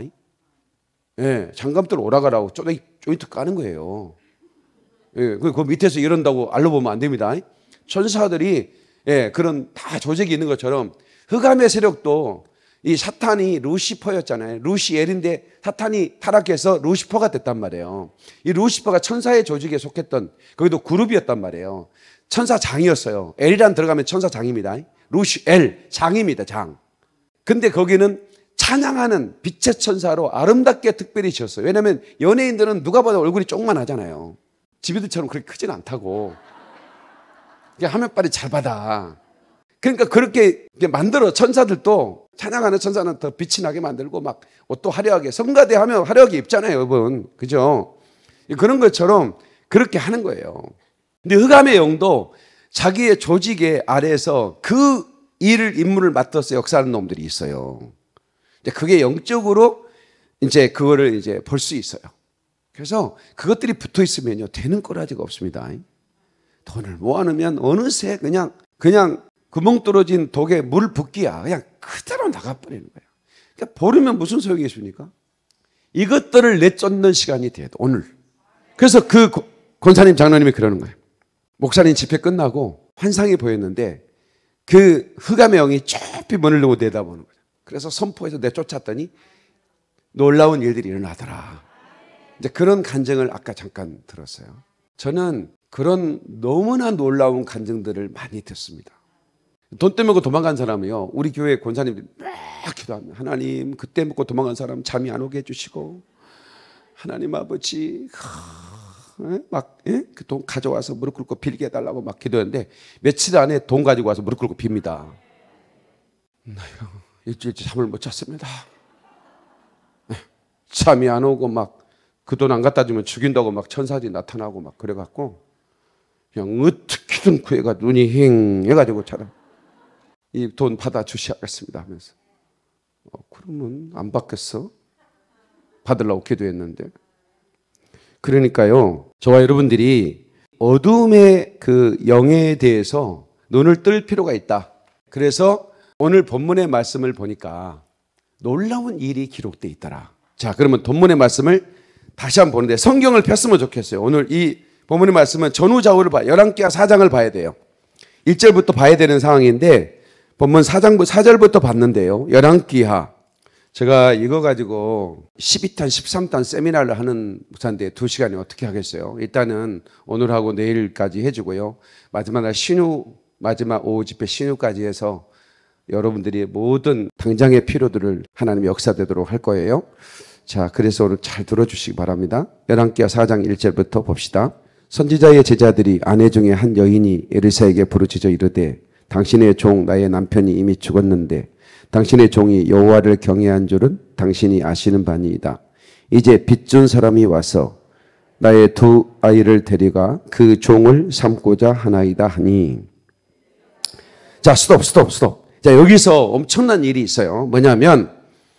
예, 장관들 오라가라고 조인트 까는 거예요. 예, 그 밑에서 이런다고 알려보면 안 됩니다. 천사들이 예, 그런 다 조직이 있는 것처럼 흑암의 세력도 이 사탄이 루시퍼였잖아요. 루시엘인데 사탄이 타락해서 루시퍼가 됐단 말이에요. 이 루시퍼가 천사의 조직에 속했던 거기도 그룹이었단 말이에요. 천사장이었어요. 엘이란 들어가면 천사장입니다. 루시엘 장입니다. 장. 근데 거기는 찬양하는 빛의 천사로 아름답게 특별히 지었어요. 왜냐하면 연예인들은 누가 봐도 얼굴이 조그만하잖아요. 지비들처럼 그렇게 크진 않다고. 화면빨이 잘 받아. 그러니까 그렇게 만들어. 천사들도 찬양하는 천사는 더 빛이 나게 만들고 막 옷도 화려하게, 성가대 하면 화려하게 입잖아요, 여러분. 그죠? 그런 것처럼 그렇게 하는 거예요. 근데 흑암의 영도 자기의 조직의 아래에서 그 일을, 임무를 맡아서 역사하는 놈들이 있어요. 이제 그게 영적으로 이제 그거를 이제 볼 수 있어요. 그래서 그것들이 붙어 있으면요, 되는 꼬라지가 없습니다. 돈을 모아놓으면 어느새 그냥, 그냥 구멍 뚫어진 독에 물 붓기야. 그냥 그대로 나가버리는 거예요. 그러니까 버리면 무슨 소용이 있습니까? 이것들을 내쫓는 시간이 돼요, 오늘. 그래서 그 권사님, 장로님이 그러는 거예요. 목사님 집회 끝나고 환상이 보였는데 그 흑암의 영이 좁히 문을 열고 내다보는 거예요. 그래서 선포해서 내쫓았더니 놀라운 일들이 일어나더라. 이제 그런 간증을 아까 잠깐 들었어요. 저는 그런 너무나 놀라운 간증들을 많이 듣습니다. 돈 때문에 도망간 사람이요, 우리 교회 권사님들이 막 기도합니다. 하나님, 그때 먹고 도망간 사람 잠이 안 오게 해주시고, 하나님 아버지 막 그 돈 가져와서 무릎 꿇고 빌게 해달라고 막 기도했는데 며칠 안에 돈 가지고 와서 무릎 꿇고 빕니다. 일주일째 잠을 못 잤습니다. 잠이 안 오고 막 그 돈 안 갖다 주면 죽인다고 막 천사들이 나타나고 막 그래갖고 그냥 어떻게든 구해가 눈이 힝 해가지고 차라 이 돈 받아 주셔야겠습니다 하면서 어, 그러면 안 받겠어? 받으려고 기도했는데. 그러니까요, 저와 여러분들이 어둠의 그 영에 대해서 눈을 뜰 필요가 있다. 그래서 오늘 본문의 말씀을 보니까 놀라운 일이 기록되어 있더라. 자, 그러면 본문의 말씀을 다시 한번 보는데 성경을 폈으면 좋겠어요. 오늘 이 본문의 말씀은 전후좌우를 봐요. 열왕기하 사 장을 봐야 돼요. 일 절부터 봐야 되는 상황인데 본문 사 장부 사 절부터 봤는데요. 열왕기하, 제가 이거 가지고 십이 탄, 십삼 탄 세미나를 하는 목사인데 두 시간이 어떻게 하겠어요? 일단은 오늘하고 내일까지 해주고요. 마지막 날 신유, 마지막 오후 집회 신유까지 해서 여러분들이 모든 당장의 필요들을 하나님의 역사되도록 할 거예요. 자, 그래서 오늘 잘 들어주시기 바랍니다. 열왕기하 사 장 일 절부터 봅시다. 선지자의 제자들이 아내 중에 한 여인이 엘리사에게 부르짖어 이르되 당신의 종 나의 남편이 이미 죽었는데 당신의 종이 여호와를 경외한 줄은 당신이 아시는 바니이다. 이제 빚준 사람이 와서 나의 두 아이를 데려가 그 종을 삼고자 하나이다 하니. 자, 스톱 스톱 스톱. 자, 여기서 엄청난 일이 있어요. 뭐냐면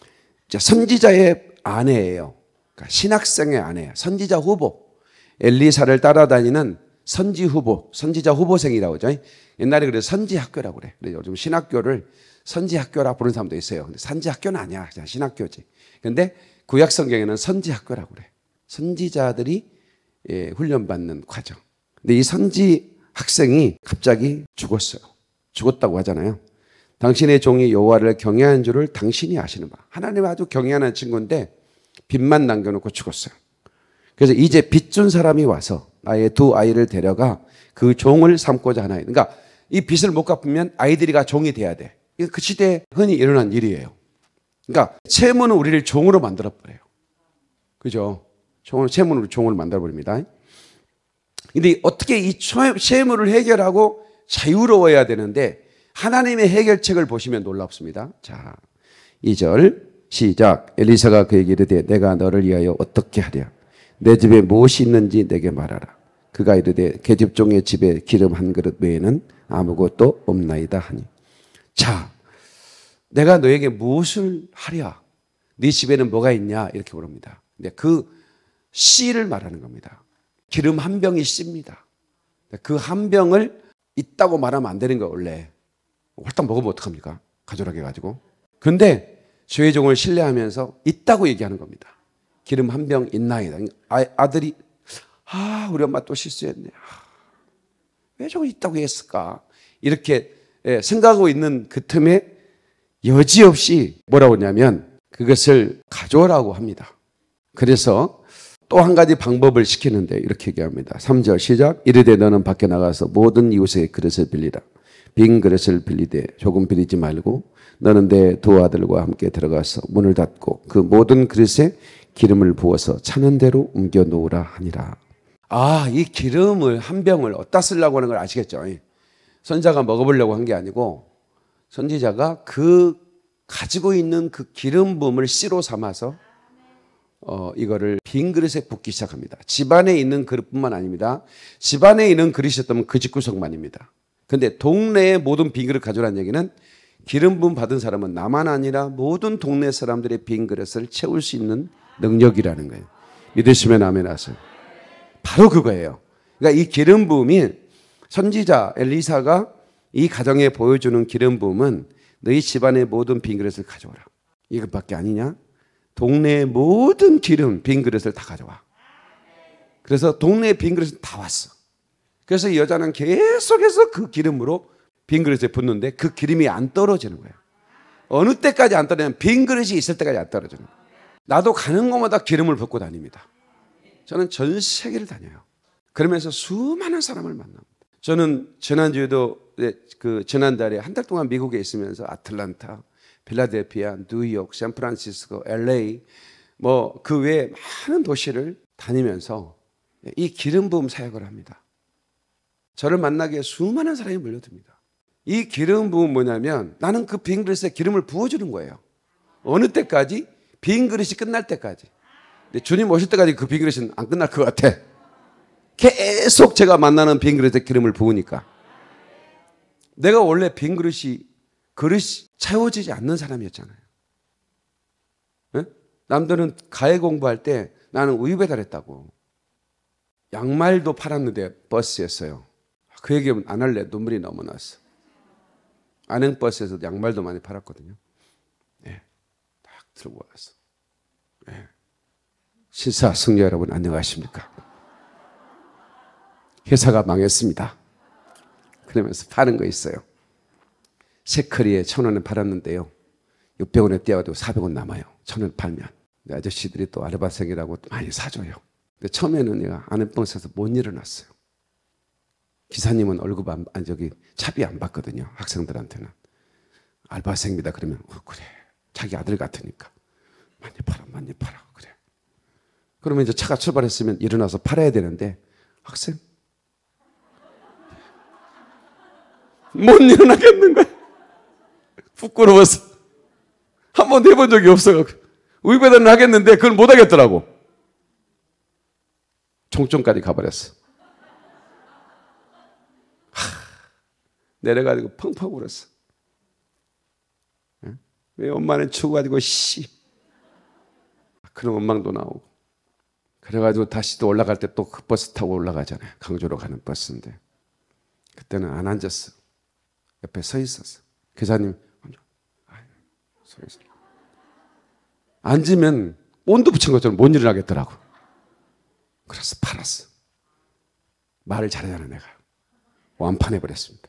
선지자의 아내예요. 그러니까 신학생의 아내예요. 선지자 후보. 엘리사를 따라다니는 선지 후보, 선지자 후보생이라고 하죠. 옛날에 그래서 선지학교라고 그래. 요즘 신학교를 선지학교라 부르는 사람도 있어요. 근데 선지학교는 아니야. 그냥 신학교지. 근데 구약 성경에는 선지학교라고 그래. 선지자들이 예, 훈련받는 과정. 근데 이 선지 학생이 갑자기 죽었어요. 죽었다고 하잖아요. 당신의 종이 여호와를 경외한 줄을 당신이 아시는 바. 하나님 아주 경외하는 친구인데 빚만 남겨놓고 죽었어요. 그래서 이제 빚준 사람이 와서 나의 두 아이를 데려가 그 종을 삼고자 하나이. 그러니까 이 빚을 못 갚으면 아이들이가 종이 돼야 돼. 그 시대에 흔히 일어난 일이에요. 그러니까 채무는 우리를 종으로 만들어버려요. 그죠? 종을, 채무로 종을 만들어버립니다. 근데 어떻게 이 채무를 해결하고 자유로워야 되는데 하나님의 해결책을 보시면 놀랍습니다. 자, 이 절 시작. 엘리사가 그에게 이르되 내가 너를 위하여 어떻게 하랴? 내 집에 무엇이 있는지 내게 말하라. 그가 이르되 계집종의 집에 기름 한 그릇 외에는 아무것도 없나이다 하니. 자, 내가 너에게 무엇을 하랴? 네 집에는 뭐가 있냐? 이렇게 물습니다. 근데 그 씨를 말하는 겁니다. 기름 한 병이 씨입니다. 그 한 병을 있다고 말하면 안 되는 거 원래. 홀딱 먹으면 어떡합니까? 가져라게 가지고. 근데 주의 종을 신뢰하면서 있다고 얘기하는 겁니다. 기름 한 병 있나이다. 아, 아들이 아 우리 엄마 또 실수했네. 아, 왜 저거 있다고 했을까? 이렇게 생각하고 있는 그 틈에 여지없이 뭐라고 하냐면 그것을 가져오라고 합니다. 그래서 또 한 가지 방법을 시키는데 이렇게 얘기합니다. 삼 절 시작. 이르되 너는 밖에 나가서 모든 이웃의 그릇을 빌리라. 빈 그릇을 빌리되 조금 빌리지 말고 너는 내 두 아들과 함께 들어가서 문을 닫고 그 모든 그릇에 기름을 부어서 차는 대로 옮겨 놓으라 하니라. 아, 이 기름을 한 병을 어디다 쓰려고 하는 걸 아시겠죠? 선지자가 먹어보려고 한 게 아니고 선지자가 그 가지고 있는 그 기름 부음을 씨로 삼아서 어, 이거를 빈 그릇에 붓기 시작합니다. 집안에 있는 그릇뿐만 아닙니다. 집안에 있는 그릇이었다면 그 집구석만입니다. 근데 동네의 모든 빈 그릇 가져라는 얘기는 기름 부음 받은 사람은 나만 아니라 모든 동네 사람들의 빈 그릇을 채울 수 있는 능력이라는 거예요. 믿으시면 아멘 하세요. 바로 그거예요. 그러니까 이 기름 부음이 선지자 엘리사가 이 가정에 보여주는 기름 부음은 너희 집안의 모든 빈 그릇을 가져오라. 이것밖에 아니냐? 동네의 모든 기름 빈 그릇을 다 가져와. 그래서 동네의 빈 그릇은 다 왔어. 그래서 이 여자는 계속해서 그 기름으로 빈 그릇에 붓는데 그 기름이 안 떨어지는 거예요. 어느 때까지 안 떨어지냐면 빈 그릇이 있을 때까지 안 떨어지는 거예요. 나도 가는 곳마다 기름을 붓고 다닙니다. 저는 전 세계를 다녀요. 그러면서 수많은 사람을 만납니다. 저는 지난주에도 그 지난달에 한 달 동안 미국에 있으면서 아틀란타, 필라델피아, 뉴욕, 샌프란시스코, 엘에이 뭐 그 외에 많은 도시를 다니면서 이 기름 부음 사역을 합니다. 저를 만나기에 수많은 사람이 몰려듭니다. 이 기름 부음은 뭐냐면 나는 그 빈 그릇에 기름을 부어주는 거예요. 어느 때까지? 빈 그릇이 끝날 때까지. 근데 주님 오실 때까지 그 빈 그릇은 안 끝날 것 같아. 계속 제가 만나는 빈 그릇에 기름을 부으니까. 내가 원래 빈 그릇이 그릇이 채워지지 않는 사람이었잖아요. 네? 남들은 가해 공부할 때 나는 우유 배달했다고. 양말도 팔았는데 버스였어요. 그 얘기 안 할래. 눈물이 너무 났어. 안행버스에서 양말도 많이 팔았거든요. 네, 딱 들고 왔어. 네. 신사 승려 여러분 안녕하십니까? 회사가 망했습니다. 그러면서 파는 거 있어요. 세커리에 천 원에 팔았는데요. 육백 원에 떼어도 사백 원 남아요. 천 원 팔면. 아저씨들이 또 알바생이라고 많이 사줘요. 근데 처음에는 내가 안행버스에서 못 일어났어요. 기사님은 월급 안, 아니 저기 차비 안 받거든요. 학생들한테는. 알바생입니다. 그러면 어, 그래. 자기 아들 같으니까. 많이 팔아, 많이 팔아. 그래. 그러면 이제 차가 출발했으면 일어나서 팔아야 되는데 학생 못 일어나겠는 거야. 부끄러워서 한 번 해본 적이 없어가지고 우유 배달은 하겠는데 그걸 못 하겠더라고. 종점까지 가버렸어. 하, 내려가지고 펑펑 울었어. 네? 왜 엄마는 추가지고 씨 그런 원망도 나오고. 그래가지고 다시 또 올라갈 때 또 그 버스 타고 올라가잖아요. 강주로 가는 버스인데 그때는 안 앉았어. 옆에 서 있었어. 기사님 서 있어. 앉으면 온도 붙인 것처럼 못 일어나겠더라고. 그래서 팔았어. 말을 잘하잖아 내가. 완판해버렸습니다.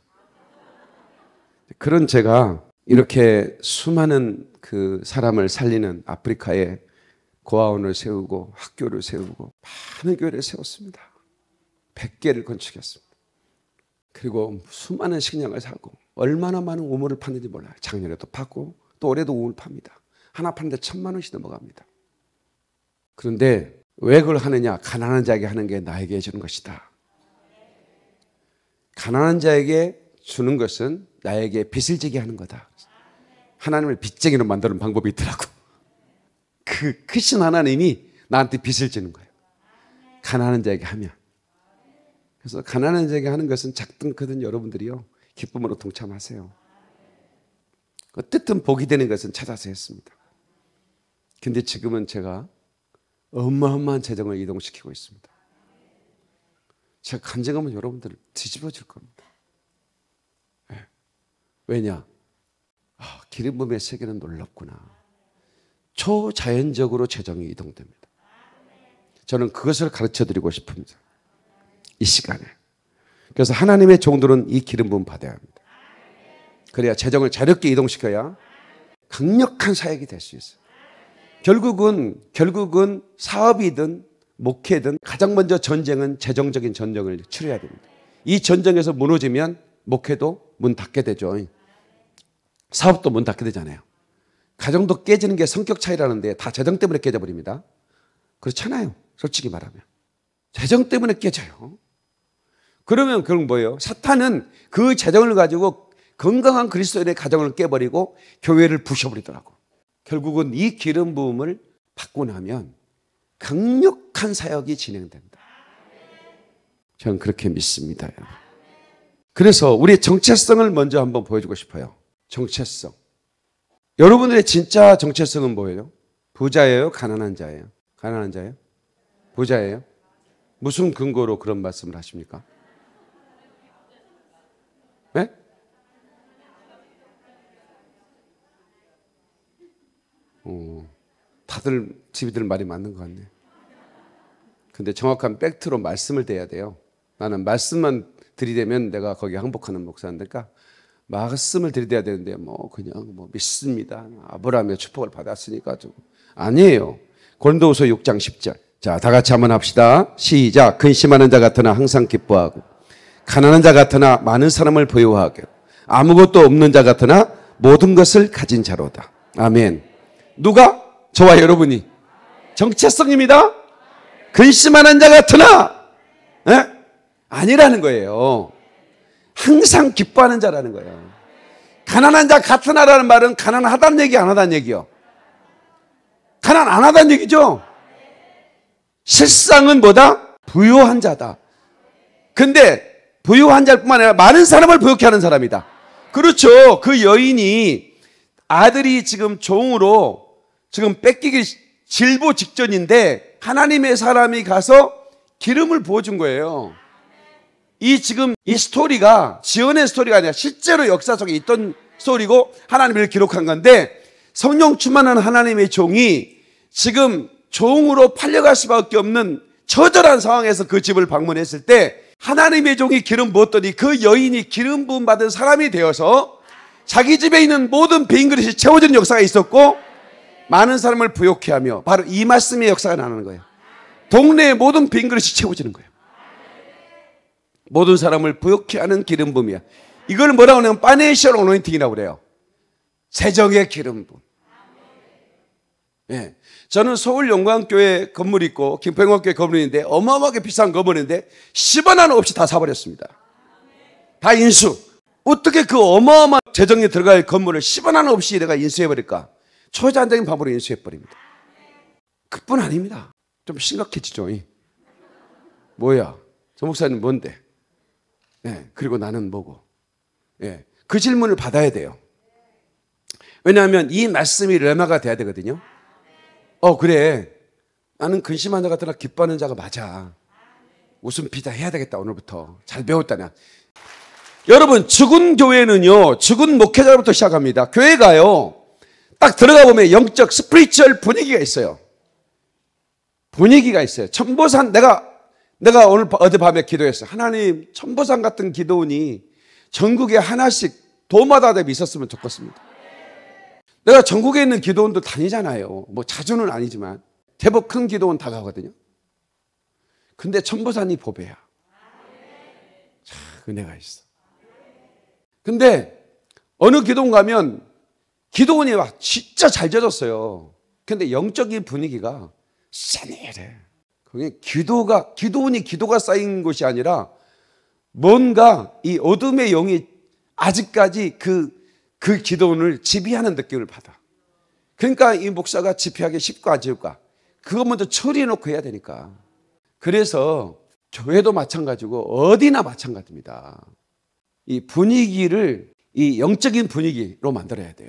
그런 제가 이렇게 수많은 그 사람을 살리는 아프리카에 고아원을 세우고 학교를 세우고 많은 교회를 세웠습니다. 백 개를 건축했습니다. 그리고 수많은 식량을 사고 얼마나 많은 우물을 팠는지 몰라요. 작년에도 팠고 또 올해도 우물 팝니다. 하나 파는데 천만 원씩 넘어갑니다. 그런데 왜 그걸 하느냐? 가난한 자에게 하는 게 나에게 해주는 것이다. 가난한 자에게 주는 것은 나에게 빚을 지게 하는 거다. 하나님을 빚쟁이로 만드는 방법이 있더라고. 그 크신 하나님이 나한테 빚을 지는 거예요. 가난한 자에게 하면. 그래서 가난한 자에게 하는 것은 작든 크든 여러분들이요, 기쁨으로 동참하세요. 어쨌든 복이 되는 것은 찾아서 했습니다. 근데 지금은 제가 어마어마한 재정을 이동시키고 있습니다. 제가 간증하면 여러분들을 뒤집어 줄 겁니다. 네. 왜냐? 아, 기름 부음의 세계는 놀랍구나. 초자연적으로 재정이 이동됩니다. 저는 그것을 가르쳐 드리고 싶습니다. 이 시간에. 그래서 하나님의 종들은 이 기름 부음 받아야 합니다. 그래야 재정을 자유롭게 이동시켜야 강력한 사역이 될 수 있어요. 결국은 결국은 사업이든 목회든 가장 먼저 전쟁은 재정적인 전쟁을 치러야 됩니다. 이 전쟁에서 무너지면 목회도 문 닫게 되죠. 사업도 문 닫게 되잖아요. 가정도 깨지는 게 성격 차이라는데 다 재정 때문에 깨져버립니다. 그렇잖아요. 솔직히 말하면. 재정 때문에 깨져요. 그러면 그건 뭐예요? 사탄은 그 재정을 가지고 건강한 그리스도인의 가정을 깨버리고 교회를 부셔버리더라고. 결국은 이 기름 부음을 받고 나면 강력한 사역이 진행된다. 저는 그렇게 믿습니다. 그래서 우리의 정체성을 먼저 한번 보여주고 싶어요. 정체성. 여러분들의 진짜 정체성은 뭐예요? 부자예요? 가난한 자예요? 가난한 자예요? 부자예요? 무슨 근거로 그런 말씀을 하십니까? 네? 어, 다들 집이들 말이 맞는 것 같네. 근데 정확한 팩트로 말씀을 대야 돼요. 나는 말씀만 들이대면 내가 거기에 항복하는 목사니까 말씀을 들이대야 되는데 뭐 그냥 뭐 믿습니다. 아브라함의 축복을 받았으니까 좀 아니에요. 고린도후서 육 장 십 절. 자, 다 같이 한번 합시다. 시작. 근심하는 자 같으나 항상 기뻐하고 가난한 자 같으나 많은 사람을 보유하고 아무것도 없는 자 같으나 모든 것을 가진 자로다. 아멘. 누가? 저와 여러분이. 정체성입니다. 근심하는 자 같으나 에? 아니라는 거예요. 항상 기뻐하는 자라는 거예요. 가난한 자 같으나라는 말은 가난하다는 얘기 안 하다는 얘기요. 가난 안 하다는 얘기죠. 실상은 뭐다? 부유한 자다. 근데 부유한 자일 뿐만 아니라 많은 사람을 부유케 하는 사람이다. 그렇죠. 그 여인이 아들이 지금 종으로 지금 뺏기기 질보 직전인데 하나님의 사람이 가서 기름을 부어준 거예요. 이 지금 이 스토리가 지어낸 스토리가 아니라 실제로 역사 속에 있던 스토리고 하나님을 기록한 건데 성령 충만한 하나님의 종이 지금 종으로 팔려갈 수밖에 없는 처절한 상황에서 그 집을 방문했을 때 하나님의 종이 기름 부었더니 그 여인이 기름 부음 받은 사람이 되어서 자기 집에 있는 모든 빈 그릇이 채워지는 역사가 있었고 많은 사람을 부욕케 하며 바로 이 말씀의 역사가 나는 거예요. 동네의 모든 빈 그릇이 채워지는 거예요. 모든 사람을 부욕케 하는 기름 부음이야. 이걸 뭐라고 하냐면 파이낸셜 어노인팅이라고 그래요. 재정의 기름 부음. 예. 저는 서울 영광교회 건물 있고 김포영광교회 건물이 있는데 어마어마하게 비싼 건물인데 십 원 하나 없이 다 사버렸습니다. 다 인수. 어떻게 그 어마어마한 재정이 들어갈 건물을 십 원 하나 없이 내가 인수해버릴까? 초자연적인 방법으로 인수해버립니다. 그뿐 아닙니다. 좀 심각해지죠. 뭐야? 저 목사님 뭔데? 예, 그리고 나는 뭐고? 예, 그 질문을 받아야 돼요. 왜냐하면 이 말씀이 레마가 돼야 되거든요. 어, 그래. 나는 근심한 자 같으나 기뻐하는 자가 맞아. 웃음 피자 해야 되겠다, 오늘부터. 잘 배웠다냐. 여러분, 죽은 교회는요, 죽은 목회자로부터 시작합니다. 교회가요, 딱 들어가 보면 영적 스피리추얼 분위기가 있어요. 분위기가 있어요. 천보산, 내가, 내가 오늘 어젯밤에 기도했어요. 하나님, 천보산 같은 기도원이 전국에 하나씩 도마다 대비 있었으면 좋겠습니다. 내가 전국에 있는 기도원도 다니잖아요. 뭐 자주는 아니지만 제법 큰 기도원 다 가거든요. 근데 천보산이 보배야. 자, 은혜가 있어. 근데 어느 기도원 가면 기도원이 막 진짜 잘 져졌어요. 근데 영적인 분위기가 싸늘해. 그게 기도가, 기도원이 기도가 쌓인 곳이 아니라 뭔가 이 어둠의 영이 아직까지 그, 그 기도원을 지배하는 느낌을 받아. 그러니까 이 목사가 집회하기 쉽고 안 쉽까? 그거 먼저 처리해 놓고 해야 되니까. 그래서 교회도 마찬가지고 어디나 마찬가지입니다. 이 분위기를 이 영적인 분위기로 만들어야 돼요.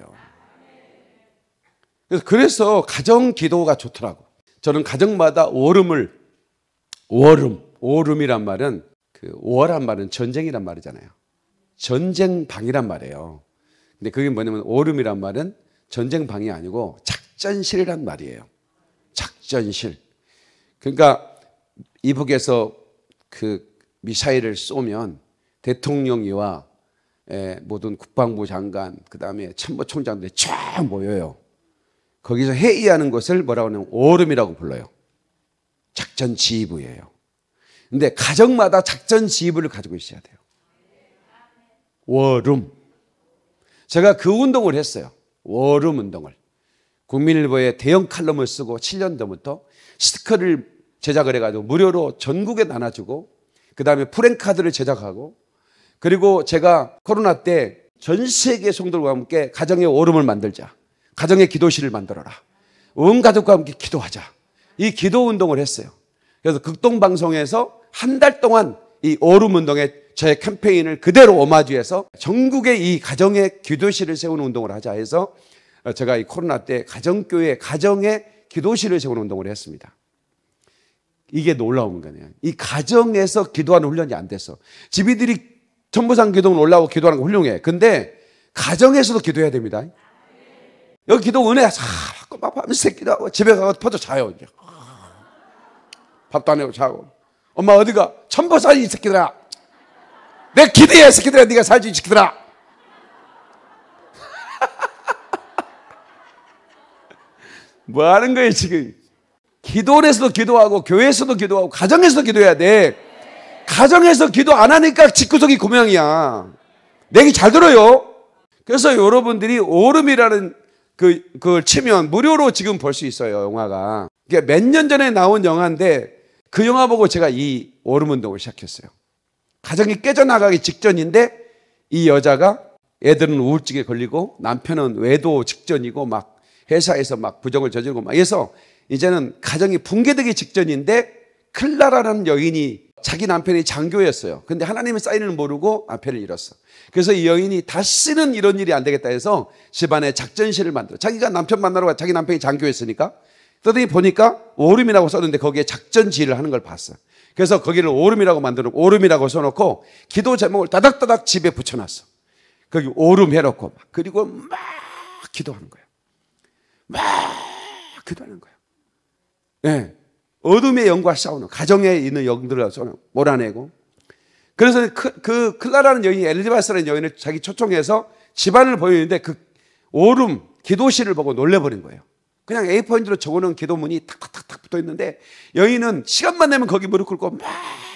그래서, 그래서 가정 기도가 좋더라고. 저는 가정마다 오름을, 오름, 오름이란 말은 그 오란 말은 전쟁이란 말이잖아요. 전쟁방이란 말이에요. 근데 그게 뭐냐면 오름이란 말은 전쟁방이 아니고 작전실이란 말이에요. 작전실. 그러니까 이북에서 그 미사일을 쏘면 대통령이와 모든 국방부 장관, 그 다음에 참모총장들이 쫙 모여요. 거기서 회의하는 것을 뭐라고 하냐면 오름이라고 불러요. 작전지휘부예요. 근데 가정마다 작전지휘부를 가지고 있어야 돼요. 워룸. 제가 그 운동을 했어요. 워룸 운동을. 국민일보에 대형 칼럼을 쓰고 칠 년 전부터 스티커를 제작을 해가지고 무료로 전국에 나눠주고 그 다음에 프랭카드를 제작하고 그리고 제가 코로나 때 전 세계 성도들과 함께 가정의 오름을 만들자. 가정의 기도실을 만들어라. 온 가족과 함께 기도하자. 이 기도 운동을 했어요. 그래서 극동방송에서 한 달 동안 이 오름 운동에 저의 캠페인을 그대로 오마주해서 전국에 이 가정의 기도실을 세우는 운동을 하자 해서 제가 이 코로나 때 가정교회, 가정의 기도실을 세우는 운동을 했습니다. 이게 놀라운 거네요. 이 가정에서 기도하는 훈련이 안 됐어. 집이들이 천부상 기도는 올라오고 기도하는 거 훌륭해. 근데 가정에서도 기도해야 됩니다. 여기 기도 은혜 자꾸 막 밤새 기도하고 집에 가서 퍼져 자요. 이제. 밥도 안 해고 자고. 엄마 어디가? 천부상 이 새끼들아. 내 기도해 새끼들아. 네가 살지 이 새끼들아. 뭐 하는 거예요 지금? 기도원에서도 기도하고 교회에서도 기도하고 가정에서도 기도해야 돼. 가정에서 기도 안 하니까 집구석이 고명이야. 내 얘기 잘 들어요. 그래서 여러분들이 오름이라는 그, 그걸 치면 무료로 지금 볼 수 있어요. 영화가. 이게 몇 년 전에 나온 영화인데 그 영화 보고 제가 이 오름 운동을 시작했어요. 가정이 깨져나가기 직전인데 이 여자가 애들은 우울증에 걸리고 남편은 외도 직전이고 막 회사에서 막 부정을 저지르고 막 해서 이제는 가정이 붕괴되기 직전인데 클라라라는 여인이 자기 남편이 장교였어요. 근데 하나님의 사인을 모르고 남편을 잃었어. 그래서 이 여인이 다시는 이런 일이 안 되겠다 해서 집안에 작전실을 만들어. 자기가 남편 만나러 가 자기 남편이 장교였으니까 그러더니 보니까 오름이라고 썼는데 거기에 작전지휘를 하는 걸 봤어. 그래서 거기를 오름이라고 만들고 오름이라고 써놓고 기도 제목을 다닥다닥 집에 붙여놨어. 거기 오름 해놓고 막 그리고 막 기도하는 거예요. 막 기도하는 거예요. 네. 어둠의 영과 싸우는 가정에 있는 영들을 몰아내고 그래서 그, 그 클라라는 여인이 엘리바스라는 여인을 자기 초청해서 집안을 보이는데 그 오름 기도실을 보고 놀래버린 거예요. 그냥 에이 포인트로 적어놓은 기도문이 탁탁탁탁 붙어 있는데 여인은 시간만 내면 거기 무릎 꿇고 막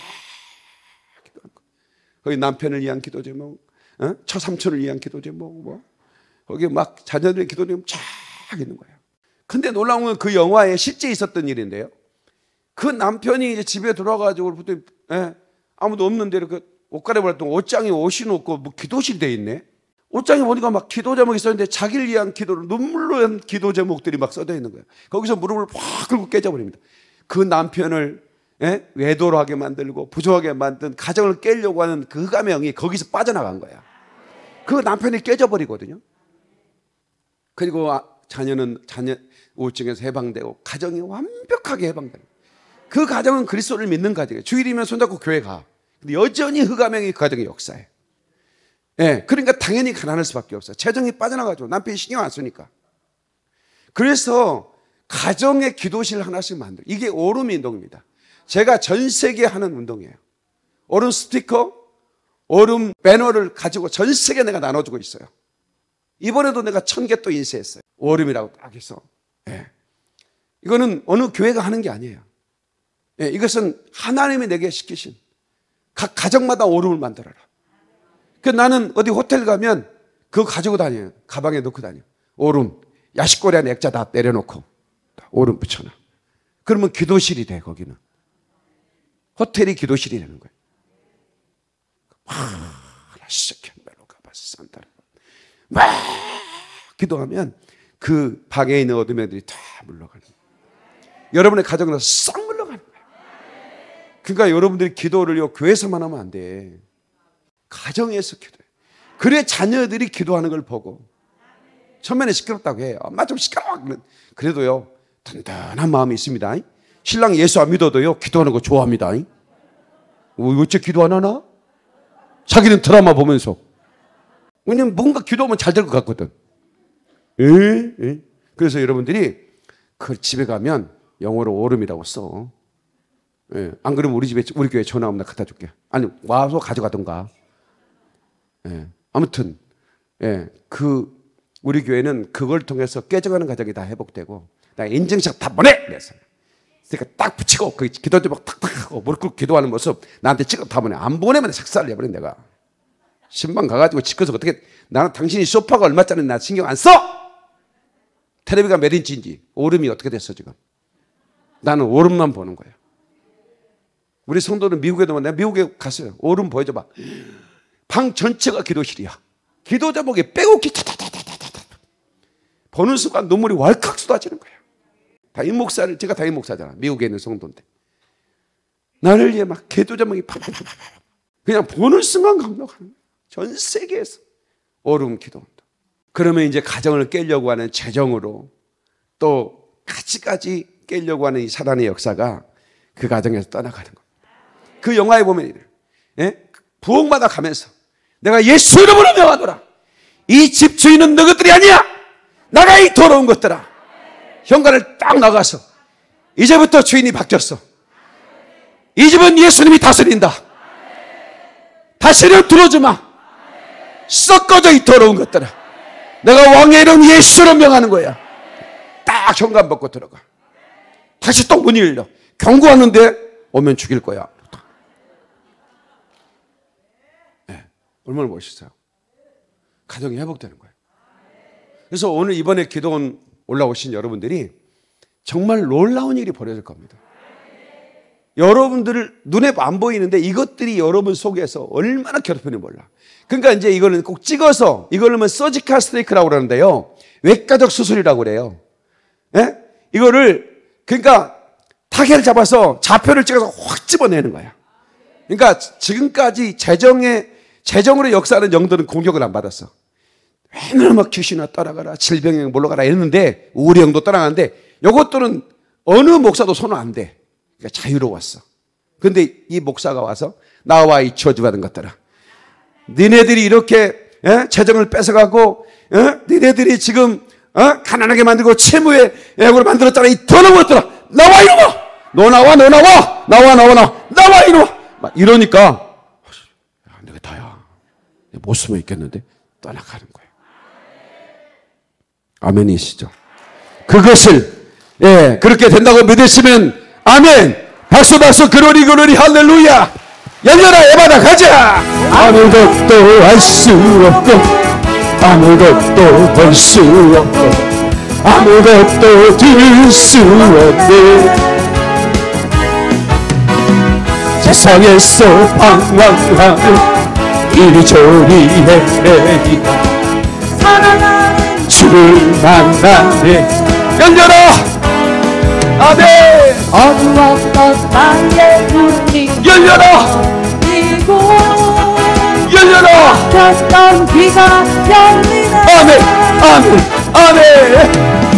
기도하는 거예요. 거기 남편을 위한 기도 제목, 어? 처삼촌을 위한 기도 제목, 뭐 거기 막 자녀들의 기도 제목 쫙 있는 거예요. 근데 놀라운 건 그 영화에 실제 있었던 일인데요. 그 남편이 이제 집에 들어와가지고 예, 아무도 없는데 이렇게 옷 갈아입었더니 옷장에 옷이 놓고 뭐 기도실이 돼 있네. 옷장에 보니까 막 기도 제목이 써있는데 자기를 위한 기도를 눈물로 한 기도 제목들이 막 써져 있는 거예요. 거기서 무릎을 확 꿇고 깨져버립니다. 그 남편을 예? 외도로 하게 만들고 부조하게 만든 가정을 깨려고 하는 그 흑암의 영이 거기서 빠져나간 거야. 그 남편이 깨져버리거든요. 그리고 아, 자녀는 자녀 우울증에서 해방되고 가정이 완벽하게 해방됩니다. 그 가정은 그리스도를 믿는 가정이에요. 주일이면 손잡고 교회 가. 근데 여전히 흑암의 그 가정의 역사예요. 예, 그러니까 당연히 가난할 수밖에 없어요. 재정이 빠져나가죠. 남편이 신경 안 쓰니까. 그래서 가정의 기도실 하나씩 만들어. 이게 오름 운동입니다. 제가 전 세계에 하는 운동이에요. 오름 스티커, 오름 배너를 가지고 전 세계에 내가 나눠주고 있어요. 이번에도 내가 천 개 또 인쇄했어요. 오름이라고 딱 해서. 예. 이거는 어느 교회가 하는 게 아니에요. 예, 이것은 하나님이 내게 시키신 각 가정마다 오름을 만들어라. 그 나는 어디 호텔 가면 그거 가지고 다녀요. 가방에 넣고 다녀요. 오름, 야식거리 안에 액자 다 내려놓고 오름 붙여놔. 그러면 기도실이 돼. 거기는 호텔이 기도실이 되는 거예요. 산다. 막 기도하면 그 방에 있는 어둠의 애들이 다 물러가는 거예요. 여러분의 가정에서 싹 물러가는 거예요. 그러니까 여러분들이 기도를요 교회에서만 하면 안 돼. 가정에서 기도해. 그래 자녀들이 기도하는 걸 보고 처음에는 시끄럽다고 해요. 엄마 좀 시끄러워. 그래도요 든든한 마음이 있습니다. 신랑 예수 안 믿어도요 기도하는 거 좋아합니다. 어째 기도 안 하나? 자기는 드라마 보면서. 왜냐면 뭔가 기도하면 잘 될 것 같거든. 에? 에? 그래서 여러분들이 그 집에 가면 영어로 오름이라고 써. 예. 안 그러면 우리 집에 우리 교회 전화 오면 나 갖다 줄게. 아니 와서 가져가던가. 예. 아무튼 예. 그 우리 교회는 그걸 통해서 깨져가는 가정이 다 회복되고 나 인증샷 다 보내. 그래서 그러니까 딱 붙이고 그 기도 좀 탁탁 하고 무릎 꿇고 기도하는 모습 나한테 찍어 다 보내. 안 보내면 색살을 내버린 내가. 신방 가가지고 지켜서 어떻게 나는 당신이 소파가 얼마짜리 나 신경 안 써? 텔레비가 몇 인치인지 오름이 어떻게 됐어 지금? 나는 오름만 보는 거야. 우리 성도는 미국에도 내가 미국에 갔어요. 오름 보여줘봐. 방 전체가 기도실이야. 기도 제목에 빼곡히 타타타타타타 보는 순간 눈물이 왈칵 쏟아지는 거야. 다임 목사를 제가 다임 목사잖아. 미국에 있는 성도인데 나를 위해 막 기도 제목이 팍팍팍 그냥 보는 순간 감동하는 거야. 전 세계에서 오름 기도한다. 그러면 이제 가정을 깨려고 하는 재정으로 또 가지가지 깨려고 하는 이 사단의 역사가 그 가정에서 떠나가는 겁니다. 그 영화에 보면 예? 부엌마다 가면서 내가 예수 이름으로 명하노라. 이 집 주인은 너희들이 아니야. 나가 이 더러운 것들아. 현관을 딱 나가서 이제부터 주인이 바뀌었어. 이 집은 예수님이 다스린다. 다시는 들어오지 마. 썩어져 이 더러운 것들아. 내가 왕의 이름 예수로 명하는 거야. 딱 현관 벗고 들어가. 다시 또 문이 열려. 경고하는데 오면 죽일 거야. 네, 얼마나 멋있어요. 가정이 회복되는 거예요. 그래서 오늘 이번에 기도원 올라오신 여러분들이 정말 놀라운 일이 벌어질 겁니다. 여러분들을 눈에 안 보이는데 이것들이 여러분 속에서 얼마나 괴롭히는지 몰라. 그러니까 이제 이거는 꼭 찍어서 이거를 서지컬 스트레이크라고 그러는데요. 외과적 수술이라고 그래요. 예? 이거를 그러니까 타겟을 잡아서 좌표를 찍어서 확 집어내는 거야. 그러니까 지금까지 재정에 재정으로 역사하는 영들은 공격을 안 받았어. 맨날 막 귀신아 따라가라, 질병에 몰러가라 이랬는데 우리 영도 따라가는데 이것들은 어느 목사도 손은 안 돼. 그러니까 자유로웠어. 그런데 이 목사가 와서 나와 이 저주받은 것들아, 니네들이 이렇게 예? 재정을 뺏어가고 예? 니네들이 지금 어? 가난하게 만들고 채무의 애고를 만들었잖아. 이 더러운 것들아, 나와 이놈아, 너 나와 너 나와 나와 나와 나와 나와 이놈아. 막 이러니까 안 되겠다야, 못 숨어 있겠는데 떠나가는 거예요. 아멘이시죠? 그것을 예 그렇게 된다고 믿으시면 아멘. 박수 박수 그로리 그로리 할렐루야. 열려라 에바다 가자. 아무것도 할 수 없고 아무것도 볼 수 없고 아무것도 들 수 없네. 세상에서 방황하며 이리저리 헤매니까 사랑하는 주를 만나네. 열려라. 아멘. 어두웠던 나의 눈이 열려라. 이고 열려라. 켰던 귀가 열리네. 아멘 아멘 아멘.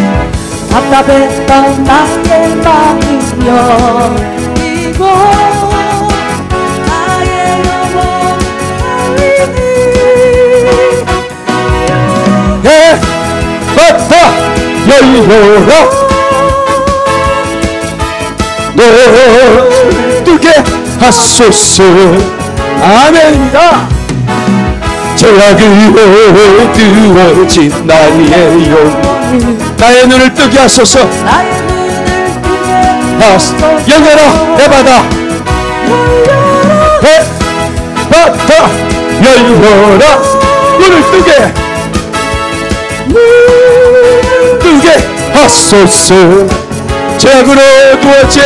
답답했던 나의 마음이 열리고 나의 영혼 열리니. 예 맞다 열려라. 널 뜨게 하소서. 아멘이다. 죄악으로 어두워진 나의 영혼 나의 눈을 뜨게 하소서. 나의 눈을 뜨게 하소서. 열려라 에바다. 에바다 열려라. 눈을 뜨게 뜨게 하소서. 죄악으로 어두워진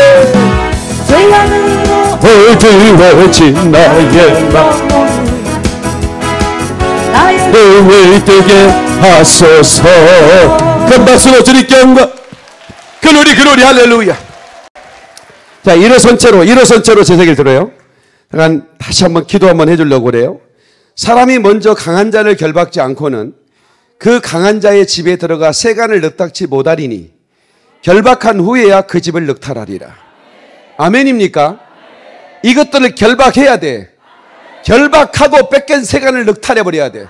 죄악으로 어두워진 나의 마음 능을 뜨게 하소서. 큰 박수로 주님께 영광. 글로리 글로리 할렐루야. 자, 일어선 채로 일어선 채로 제 얘기를 들어요. 잠깐 다시 한번 기도 한번 해주려고 그래요. 사람이 먼저 강한 자를 결박지 않고는 그 강한 자의 집에 들어가 세간을 넉닥지 못하리니 결박한 후에야 그 집을 넉탈하리라. 아멘입니까? 이것들을 결박해야 돼. 결박하고 뺏긴 세간을 넉탈해버려야 돼.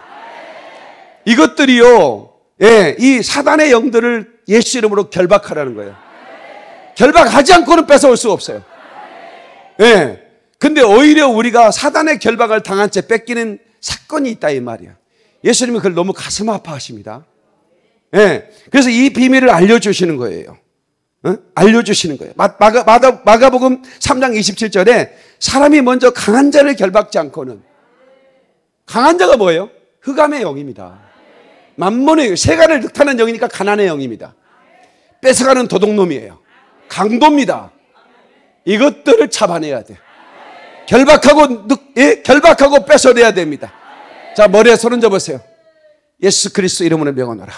이것들이요, 예, 이 사단의 영들을 예수 이름으로 결박하라는 거예요. 결박하지 않고는 뺏어올 수가 없어요. 예. 근데 오히려 우리가 사단의 결박을 당한 채 뺏기는 사건이 있다 이 말이야. 예수님은 그걸 너무 가슴 아파하십니다. 예. 그래서 이 비밀을 알려주시는 거예요. 어? 알려주시는 거예요. 마, 마가, 마가, 마가복음 삼 장 이십칠 절에 사람이 먼저 강한 자를 결박지 않고는, 강한 자가 뭐예요? 흑암의 영입니다. 만몬의 세간을 늑타는 영이니까 가난의 영입니다. 뺏어가는 도둑놈이에요. 강도입니다. 이것들을 잡아내야 돼. 결박하고 예? 결박하고 뺏어내야 됩니다. 자, 머리에 손 얹어 보세요. 예수 그리스도 이름으로 명하노라.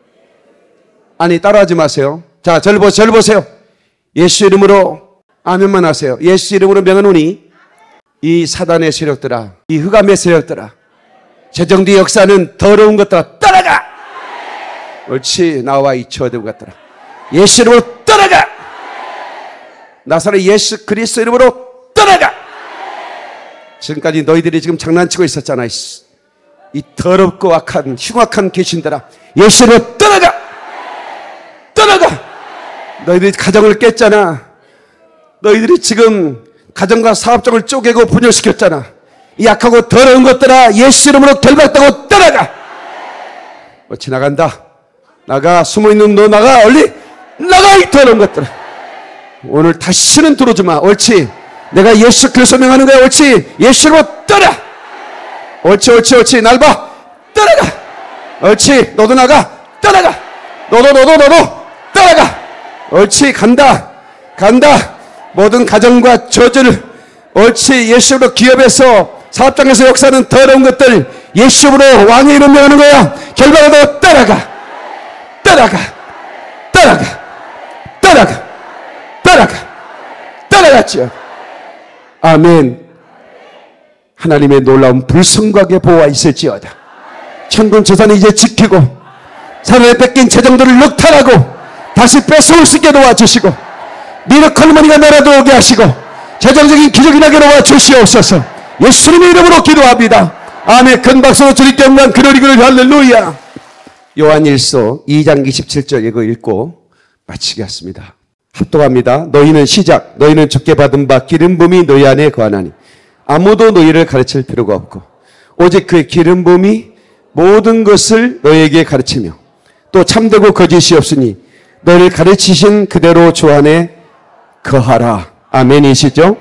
아니, 따라하지 마세요. 자, 저를 보세요. 저를 보세요. 예수 이름으로 아멘만 하세요. 예수 이름으로 명하노니 이 사단의 세력들아, 이 흑암의 세력들아, 재정뒤 역사는 더러운 것들아 떠나가. 옳지. 나와 이 처된 것들아 예수 이름으로 떠나가. 나사렛 예수 그리스도 이름으로 떠나가. 지금까지 너희들이 지금 장난치고 있었잖아. 이 더럽고 악한 흉악한 귀신들아, 예수 이름으로 떠나가. 떠나가. 너희들이 가정을 깼잖아. 너희들이 지금 가정과 사업장을 쪼개고 분열시켰잖아. 이 악하고 더러운 것들아, 예수 이름으로 결박당하고 떠나가. 뭐 지나간다. 나가. 숨어있는 너 나가. 얼리 나가. 이 더러운 것들아, 오늘 다시는 들어오지 마. 옳지. 내가 예수 그리스도 명하는 거야. 옳지. 예수 이름으로 떠나. 옳지 옳지 옳지. 날 봐. 떠나가. 옳지. 너도 나가. 떠나가. 너도 너도 너도 떠나가. 옳지. 간다. 간다. 모든 가정과 저주를, 옳지. 예수로 기업에서 사업장에서 역사는 더러운 것들 예수로 왕의 이름 명하는 거야. 결박하고 떠나가. 떠나가. 떠나가. 떠나가. 떠나가. 떠나갔죠. 아멘. 하나님의 놀라운 불성각의 보호가 있을지어다. 천군 재산을 이제 지키고 사람의 뺏긴 재정들을 넉탈하고 다시 뺏어올 수 있게 도와주시고 미러클 머니가 내려들어오게 하시고 재정적인 기적이 나게 도와주시옵소서. 예수님의 이름으로 기도합니다. 아멘. 큰 박수로 주님께 영광. 그러리 그러리 할렐루야. 요한일서 이 장 이십칠 절 이거 읽고 마치겠습니다. 합독합니다. 너희는 시작. 너희는 주께 받은 바 기름 부음이 너희 안에 거하나니 아무도 너희를 가르칠 필요가 없고 오직 그의 기름 부음이 모든 것을 너희에게 가르치며 또 참되고 거짓이 없으니 너희를 가르치신 그대로 주 안에 거하라. 아멘이시죠?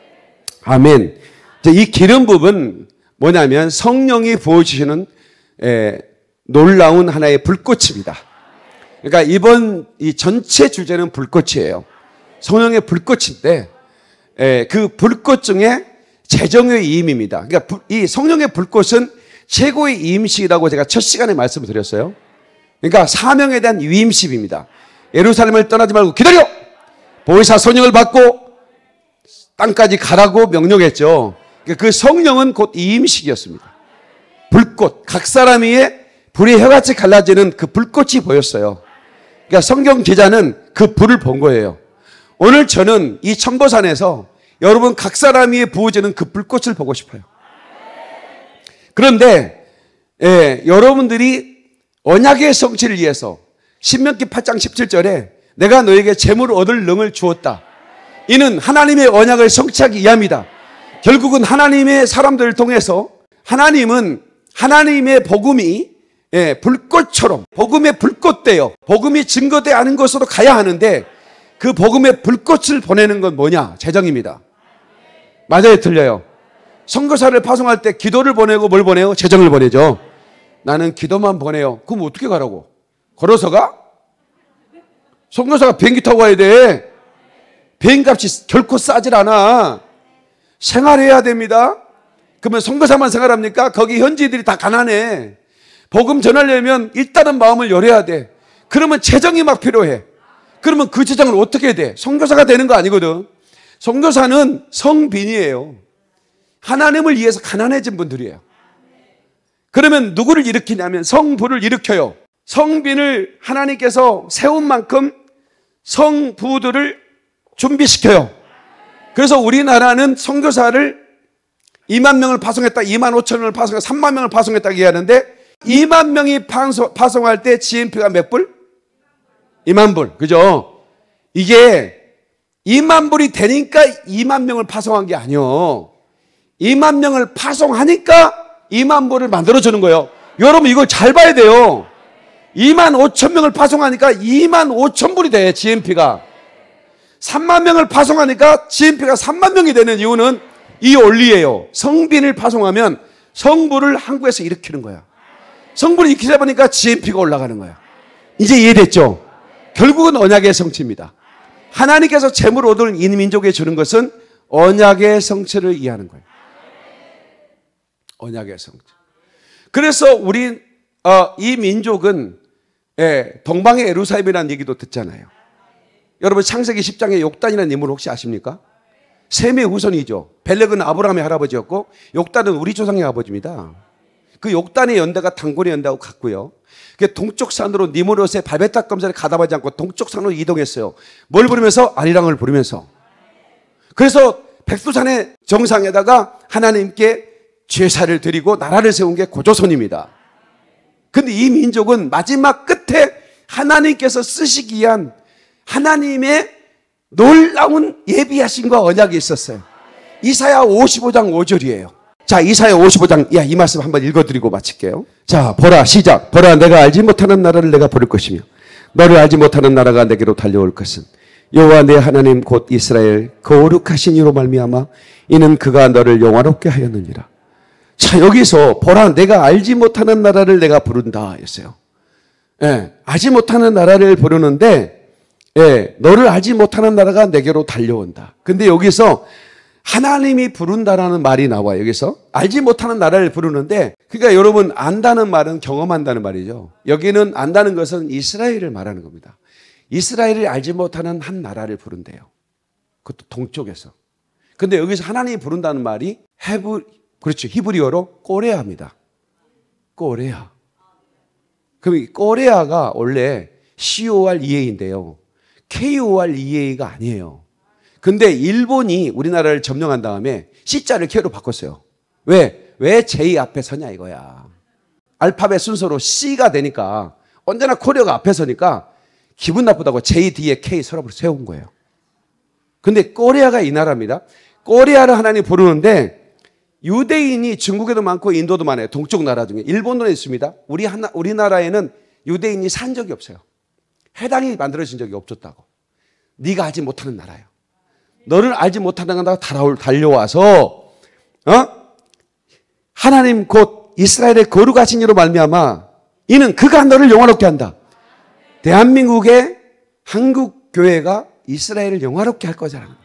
아멘. 이 기름 부음은 뭐냐면 성령이 부어주시는 에, 놀라운 하나의 불꽃입니다. 그러니까 이번 이 전체 주제는 불꽃이에요. 성령의 불꽃인데, 에, 그 불꽃 중에 재정의 이임입니다. 그러니까 부, 이 성령의 불꽃은 최고의 이임식이라고 제가 첫 시간에 말씀을 드렸어요. 그러니까 사명에 대한 위임식입니다. 예루살렘을 떠나지 말고 기다려! 보혜사 성령을 받고 땅까지 가라고 명령했죠. 그 성령은 곧 이임식이었습니다. 불꽃, 각 사람 위에 불이 혀같이 갈라지는 그 불꽃이 보였어요. 그러니까 성경 기자는 그 불을 본 거예요. 오늘 저는 이 천보산에서 여러분 각 사람 위에 부어지는 그 불꽃을 보고 싶어요. 그런데 예, 여러분들이 언약의 성취를 위해서 신명기 팔 장 십칠 절에 내가 너에게 재물을 얻을 능을 주었다. 이는 하나님의 언약을 성취하기 위함이다. 결국은 하나님의 사람들을 통해서 하나님은 하나님의 복음이 예, 불꽃처럼 복음의 불꽃대요. 복음이 증거되지 않은 것으로 가야 하는데 그 복음의 불꽃을 보내는 건 뭐냐? 재정입니다. 맞아요, 틀려요? 선교사를 파송할 때 기도를 보내고 뭘 보내요? 재정을 보내죠. 나는 기도만 보내요. 그럼 어떻게 가라고? 걸어서 가? 선교사가 비행기 타고 가야 돼. 비행값이 결코 싸질 않아. 생활해야 됩니다. 그러면 선교사만 생활합니까? 거기 현지인들이 다 가난해. 복음 전하려면 일단은 마음을 열어야 돼. 그러면 재정이 막 필요해. 그러면 그 재정을 어떻게 해야 돼? 선교사가 되는 거 아니거든. 선교사는 성빈이에요. 하나님을 위해서 가난해진 분들이에요. 그러면 누구를 일으키냐면 성부를 일으켜요. 성빈을 하나님께서 세운 만큼 성부들을 준비시켜요. 그래서 우리나라는 선교사를 이만 명을 파송했다, 이만 오천 명을 파송했다, 삼만 명을 파송했다 얘기하는데 이만 명이 파송, 파송할 때 지엠피가 몇 불? 이만 불. 그죠? 이게 이만 불이 되니까 이만 명을 파송한 게 아니요. 이만 명을 파송하니까 이만 불을 만들어주는 거예요. 여러분 이걸 잘 봐야 돼요. 이만 오천 명을 파송하니까 이만 오천 불이 돼, 지엠피가. 삼만 명을 파송하니까 지엠피가 삼만 명이 되는 이유는 이 원리예요. 성빈을 파송하면 성부를 한국에서 일으키는 거야. 성부를 일으키다 보니까 지엠피가 올라가는 거야. 이제 이해됐죠? 결국은 언약의 성취입니다. 하나님께서 재물 얻을 이 민족에 주는 것은 언약의 성취를 이해하는 거예요. 언약의 성취. 그래서 우리 어, 이 민족은 예, 동방의 예루살렘이라는 얘기도 듣잖아요. 여러분 창세기 십 장에 욕단이라는 인물 혹시 아십니까? 셈의 후손이죠. 벨렉은 아브라함의 할아버지였고 욕단은 우리 조상의 아버지입니다. 그 욕단의 연대가 단골의 연대하고 같고요. 동쪽 산으로 니무롯의 발베타 검사를 가담하지 않고 동쪽 산으로 이동했어요. 뭘 부르면서? 아리랑을 부르면서. 그래서 백두산의 정상에다가 하나님께 제사를 드리고 나라를 세운 게 고조선입니다. 근데 이 민족은 마지막 끝에 하나님께서 쓰시기 위한 하나님의 놀라운 예비하심과 언약이 있었어요. 이사야 오십오 장 오 절이에요. 자, 이사야 오십오 장, 야, 이 말씀 한번 읽어드리고 마칠게요. 자, 보라, 시작. 보라, 내가 알지 못하는 나라를 내가 부를 것이며 너를 알지 못하는 나라가 내게로 달려올 것은 여호와 내 하나님 곧 이스라엘 거룩하신 이로 말미암아 이는 그가 너를 영화롭게 하였느니라. 자, 여기서 보라, 내가 알지 못하는 나라를 내가 부른다 했어요. 예, 알지 못하는 나라를 부르는데 예, 너를 알지 못하는 나라가 내게로 달려온다. 근데 여기서 하나님이 부른다라는 말이 나와요. 여기서 알지 못하는 나라를 부르는데, 그러니까 여러분 안다는 말은 경험한다는 말이죠. 여기는 안다는 것은 이스라엘을 말하는 겁니다. 이스라엘이 알지 못하는 한 나라를 부른대요. 그것도 동쪽에서. 근데 여기서 하나님이 부른다는 말이 헤브 그렇죠. 히브리어로 꼬레아입니다. 꼬레아. 그럼 이 꼬레아가 원래 씨 오 알 이 에이인데요. 케이 오 알 이 에이가 아니에요. 근데 일본이 우리나라를 점령한 다음에 C자를 K로 바꿨어요. 왜? 왜 제이 앞에 서냐 이거야. 알파벳 순서로 C가 되니까 언제나 코리아가 앞에 서니까 기분 나쁘다고 제이 뒤에 K 서랍을 세운 거예요. 근데 꼬레아가 이 나라입니다. 꼬레아를 하나님 부르는데 유대인이 중국에도 많고 인도도 많아요. 동쪽 나라 중에. 일본도 있습니다. 우리 하나, 우리나라에는 유대인이 산 적이 없어요. 해당이 만들어진 적이 없었다고. 네가 알지 못하는 나라예요. 너를 알지 못하는 나라가 달려와서 어? 하나님 곧 이스라엘의 거룩하신 이로 말미암아 이는 그가 너를 영화롭게 한다. 대한민국의 한국 교회가 이스라엘을 영화롭게 할 거잖아.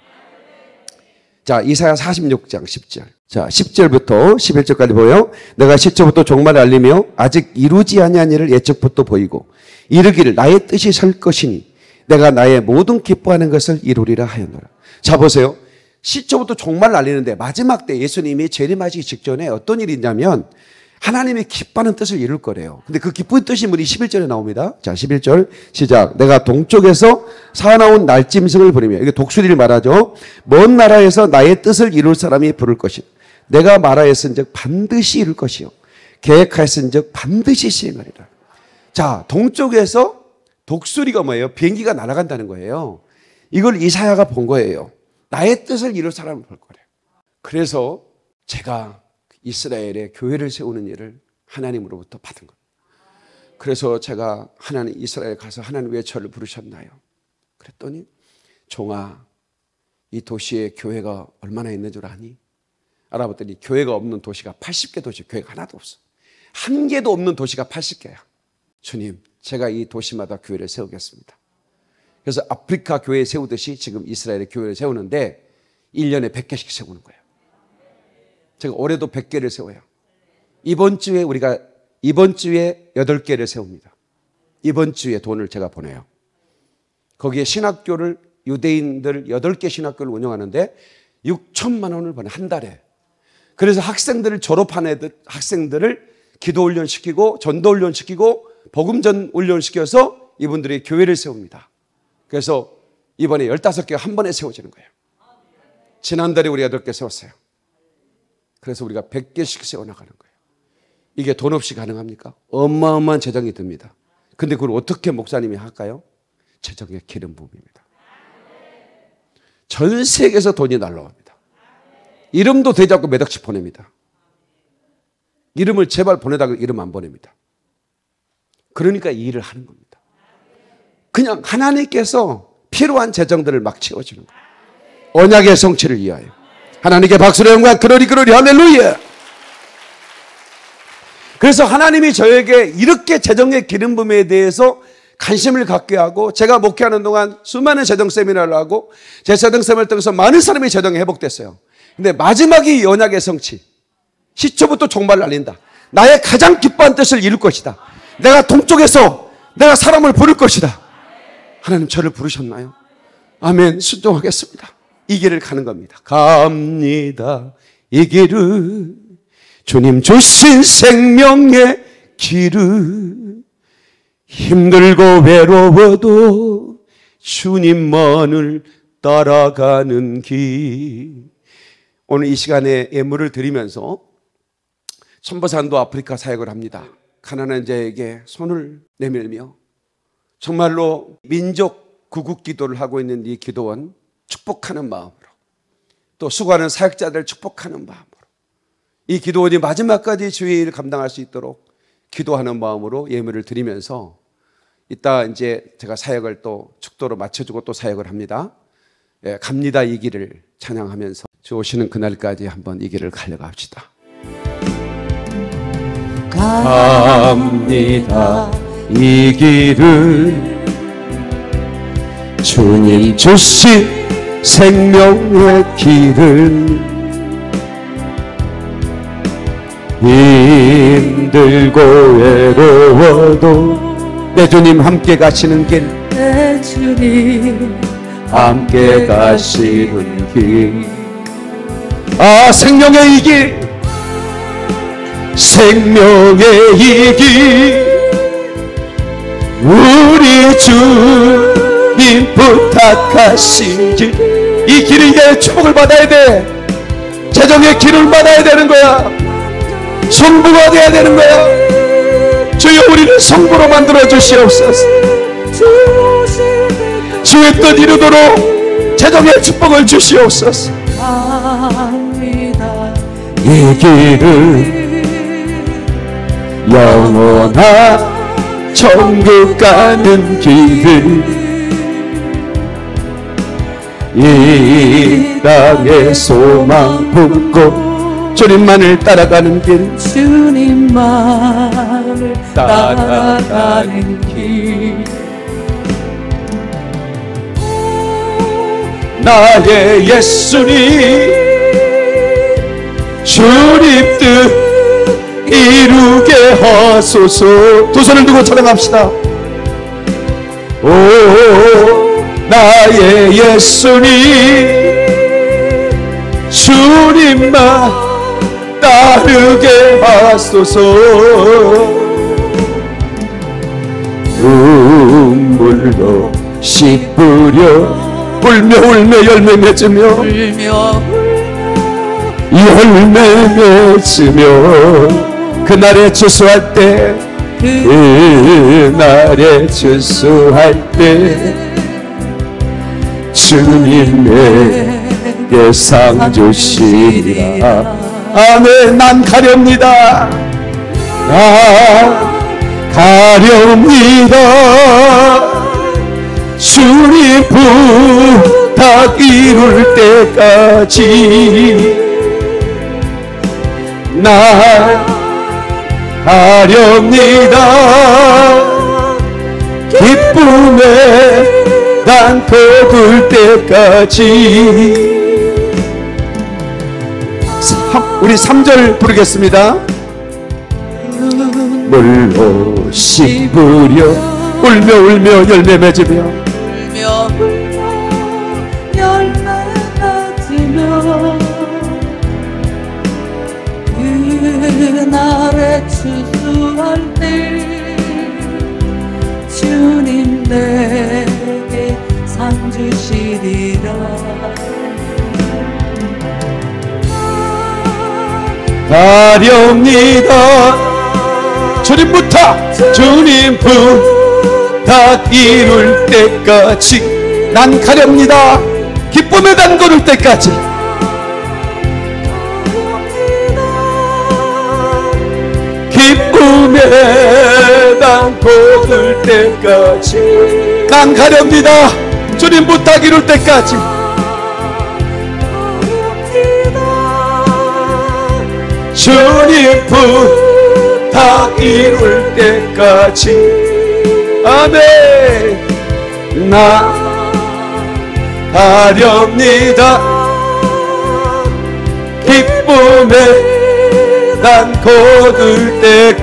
자, 이사야 사십육 장 십 절. 자, 십 절부터 십일 절까지 보여. 내가 시초부터 종말을 알리며 아직 이루지 아니한 일을 예측부터 보이고 이르기를 나의 뜻이 설 것이니 내가 나의 모든 기뻐하는 것을 이루리라 하였노라. 자, 보세요. 시초부터 종말을 알리는데 마지막 때 예수님이 재림하시기 직전에 어떤 일이 있냐면 하나님이 기뻐하는 뜻을 이룰 거래요. 근데 그 기쁜 뜻이 우리 십일 절에 나옵니다. 자, 십일 절 시작. 내가 동쪽에서 사나운 날짐승을 부리며, 이게 독수리를 말하죠. 먼 나라에서 나의 뜻을 이룰 사람이 부를 것이요 내가 말하였은즉 반드시 이룰 것이요 계획하였은즉 반드시 시행하리라. 자, 동쪽에서 독수리가 뭐예요? 비행기가 날아간다는 거예요. 이걸 이사야가 본 거예요. 나의 뜻을 이룰 사람을 볼 거래요. 그래서 제가 이스라엘의 교회를 세우는 일을 하나님으로부터 받은 거예요. 그래서 제가 하나님 이스라엘 가서 하나님 왜 저를 부르셨나요? 그랬더니 종아, 이 도시에 교회가 얼마나 있는 줄 아니? 알아봤더니 교회가 없는 도시가 팔십 개 도시, 교회가 하나도 없어. 한 개도 없는 도시가 팔십 개야. 주님, 제가 이 도시마다 교회를 세우겠습니다. 그래서 아프리카 교회 세우듯이 지금 이스라엘의 교회를 세우는데 일 년에 백 개씩 세우는 거예요. 제가 올해도 백 개를 세워요. 이번 주에 우리가 이번 주에 여덟 개를 세웁니다. 이번 주에 돈을 제가 보내요. 거기에 신학교를 유대인들 여덟 개 신학교를 운영하는데 육천만 원을 버는 한 달에. 그래서 학생들을 졸업한 애들 학생들을 기도 훈련 시키고 전도 훈련 시키고 복음전 훈련 시켜서 이분들이 교회를 세웁니다. 그래서 이번에 열다섯 개가 한 번에 세워지는 거예요. 지난달에 우리 여덟 개 세웠어요. 그래서 우리가 백 개씩 세워나가는 거예요. 이게 돈 없이 가능합니까? 어마어마한 재정이 듭니다. 근데 그걸 어떻게 목사님이 할까요? 재정의 기름 부음입니다. 전 세계에서 돈이 날라옵니다. 이름도 되지 않고 몇 억씩 보냅니다. 이름을 제발 보내다가 이름 안 보냅니다. 그러니까 이 일을 하는 겁니다. 그냥 하나님께서 필요한 재정들을 막 채워주는 거예요. 언약의 성취를 위하여. 하나님께 박수로 영광. 그러리 그러리 할렐루야. 그래서 하나님이 저에게 이렇게 재정의 기름 부음에 대해서 관심을 갖게 하고, 제가 목회하는 동안 수많은 재정 세미나를 하고 제 재정 세미나를 통해서 많은 사람이 재정이 회복됐어요. 근데 마지막이 언약의 성취. 시초부터 종말을 알린다. 나의 가장 기뻐한 뜻을 이룰 것이다. 내가 동쪽에서 내가 사람을 부를 것이다. 하나님 저를 부르셨나요? 아멘. 순종하겠습니다. 이 길을 가는 겁니다. 갑니다. 이 길을 주님 주신 생명의 길을 힘들고 외로워도 주님만을 따라가는 길. 오늘 이 시간에 예물을 드리면서 천보산도 아프리카 사역을 합니다. 가난한 자에게 손을 내밀며 정말로 민족 구국 기도를 하고 있는 이 기도원 축복하는 마음으로, 또 수고하는 사역자들 축복하는 마음으로, 이 기도원이 마지막까지 주의 일을 감당할 수 있도록 기도하는 마음으로 예물을 드리면서 이따 이제 제가 사역을 또 축도로 맞춰주고 또 사역을 합니다. 예, 갑니다 이 길을 찬양하면서 주 오시는 그날까지 한번 이 길을 가려고 합시다. 갑니다 이 길을 주님 주신 생명의 길을 힘들고 외로워도 내 주님 함께 가시는 길, 내 주님 함께 가시는 길. 아, 생명의 이 길, 생명의 이 길, 우리 주님 부탁하신 길. 이 길을 이제 축복을 받아야 돼. 재정의 길을 받아야 되는 거야. 성부가 되어야 되는 거야. 주여 우리를 성부로 만들어 주시옵소서. 주의 뜻 이루도록 재정의 축복을 주시옵소서. 이 길은 영원한 천국 가는 길을, 이 땅에 소망 품고 주님만을 따라가는 길, 주님만을 따라가는 길. 나의 예수님 주님 뜻 이루게 하소서. 두 손을 들고 찬양합시다. 오 나의 예수님 주님만 따르게 하소서. 눈물로 씻으려 울며 울며 열매 맺으며 울며 열매 맺으며 그날에 추수할 때 그날에 추수할 때 주님에게 상 주시리라. 아멘. 난 가렵니다. 나 가렵니다. 주님 부탁 이룰 때까지 나 가렵니다. 기쁨에 난 거둘 때까지. 우리 삼 절 부르겠습니다. 물로 씹으려 울며 울며 열매 맺으며 울며 울며 열매 맺으며 그날에 추수할 때 주님 내게 상 주시리라. 가렵니다. 주님 부탁, 주님 부탁 이룰 때까지 난 가렵니다. 기쁨에 담그를 때까지. 기쁨에 담그를 때까지 난 가렵니다. 주님 부탁 이룰 때까지. 주님 부탁 이룰 때까지. 아멘. 나 가렵니다. 기쁨에 난 거둘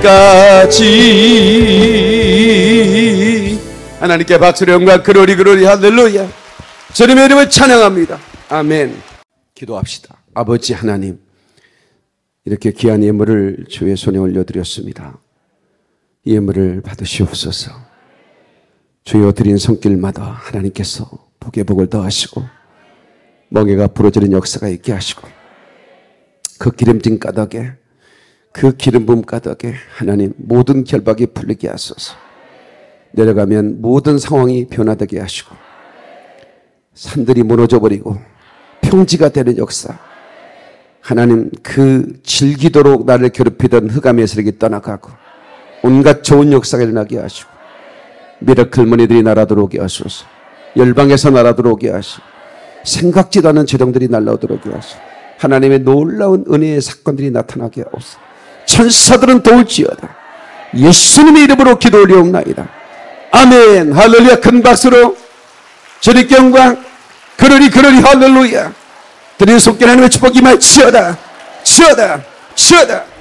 때까지. 하나님께 박수로 영광 그러리 그러리 할렐루야. 주님의 이름을 찬양합니다. 아멘. 기도합시다. 아버지 하나님, 이렇게 귀한 예물을 주의 손에 올려드렸습니다. 이 예물을 받으시옵소서. 주여 드린 손길마다 하나님께서 복의 복을 더하시고 멍에가 부러지는 역사가 있게 하시고 그 기름진 가닥에 그 기름 부음 가닥에 하나님 모든 결박이 풀리게 하소서. 내려가면 모든 상황이 변화되게 하시고 산들이 무너져 버리고 평지가 되는 역사, 하나님 그 질기도록 나를 괴롭히던 흑암의 세력이 떠나가고 온갖 좋은 역사가 일어나게 하시고 미라클 머니들이 날아 들어오게 하소서. 열방에서 날아 들어오게 하시고 생각지도 않은 재정들이 날아 들어오게 하시고 하나님의 놀라운 은혜의 사건들이 나타나게 하옵소서. 천사들은 도울지어다. 예수님의 이름으로 기도 올리옵나이다. 아멘. 할렐루야. 큰 박수로 주님께 영광 그러리 그러리 할렐루야. 드리는 손길 하나님의 축복이 임할지어다. 치어다 치어다.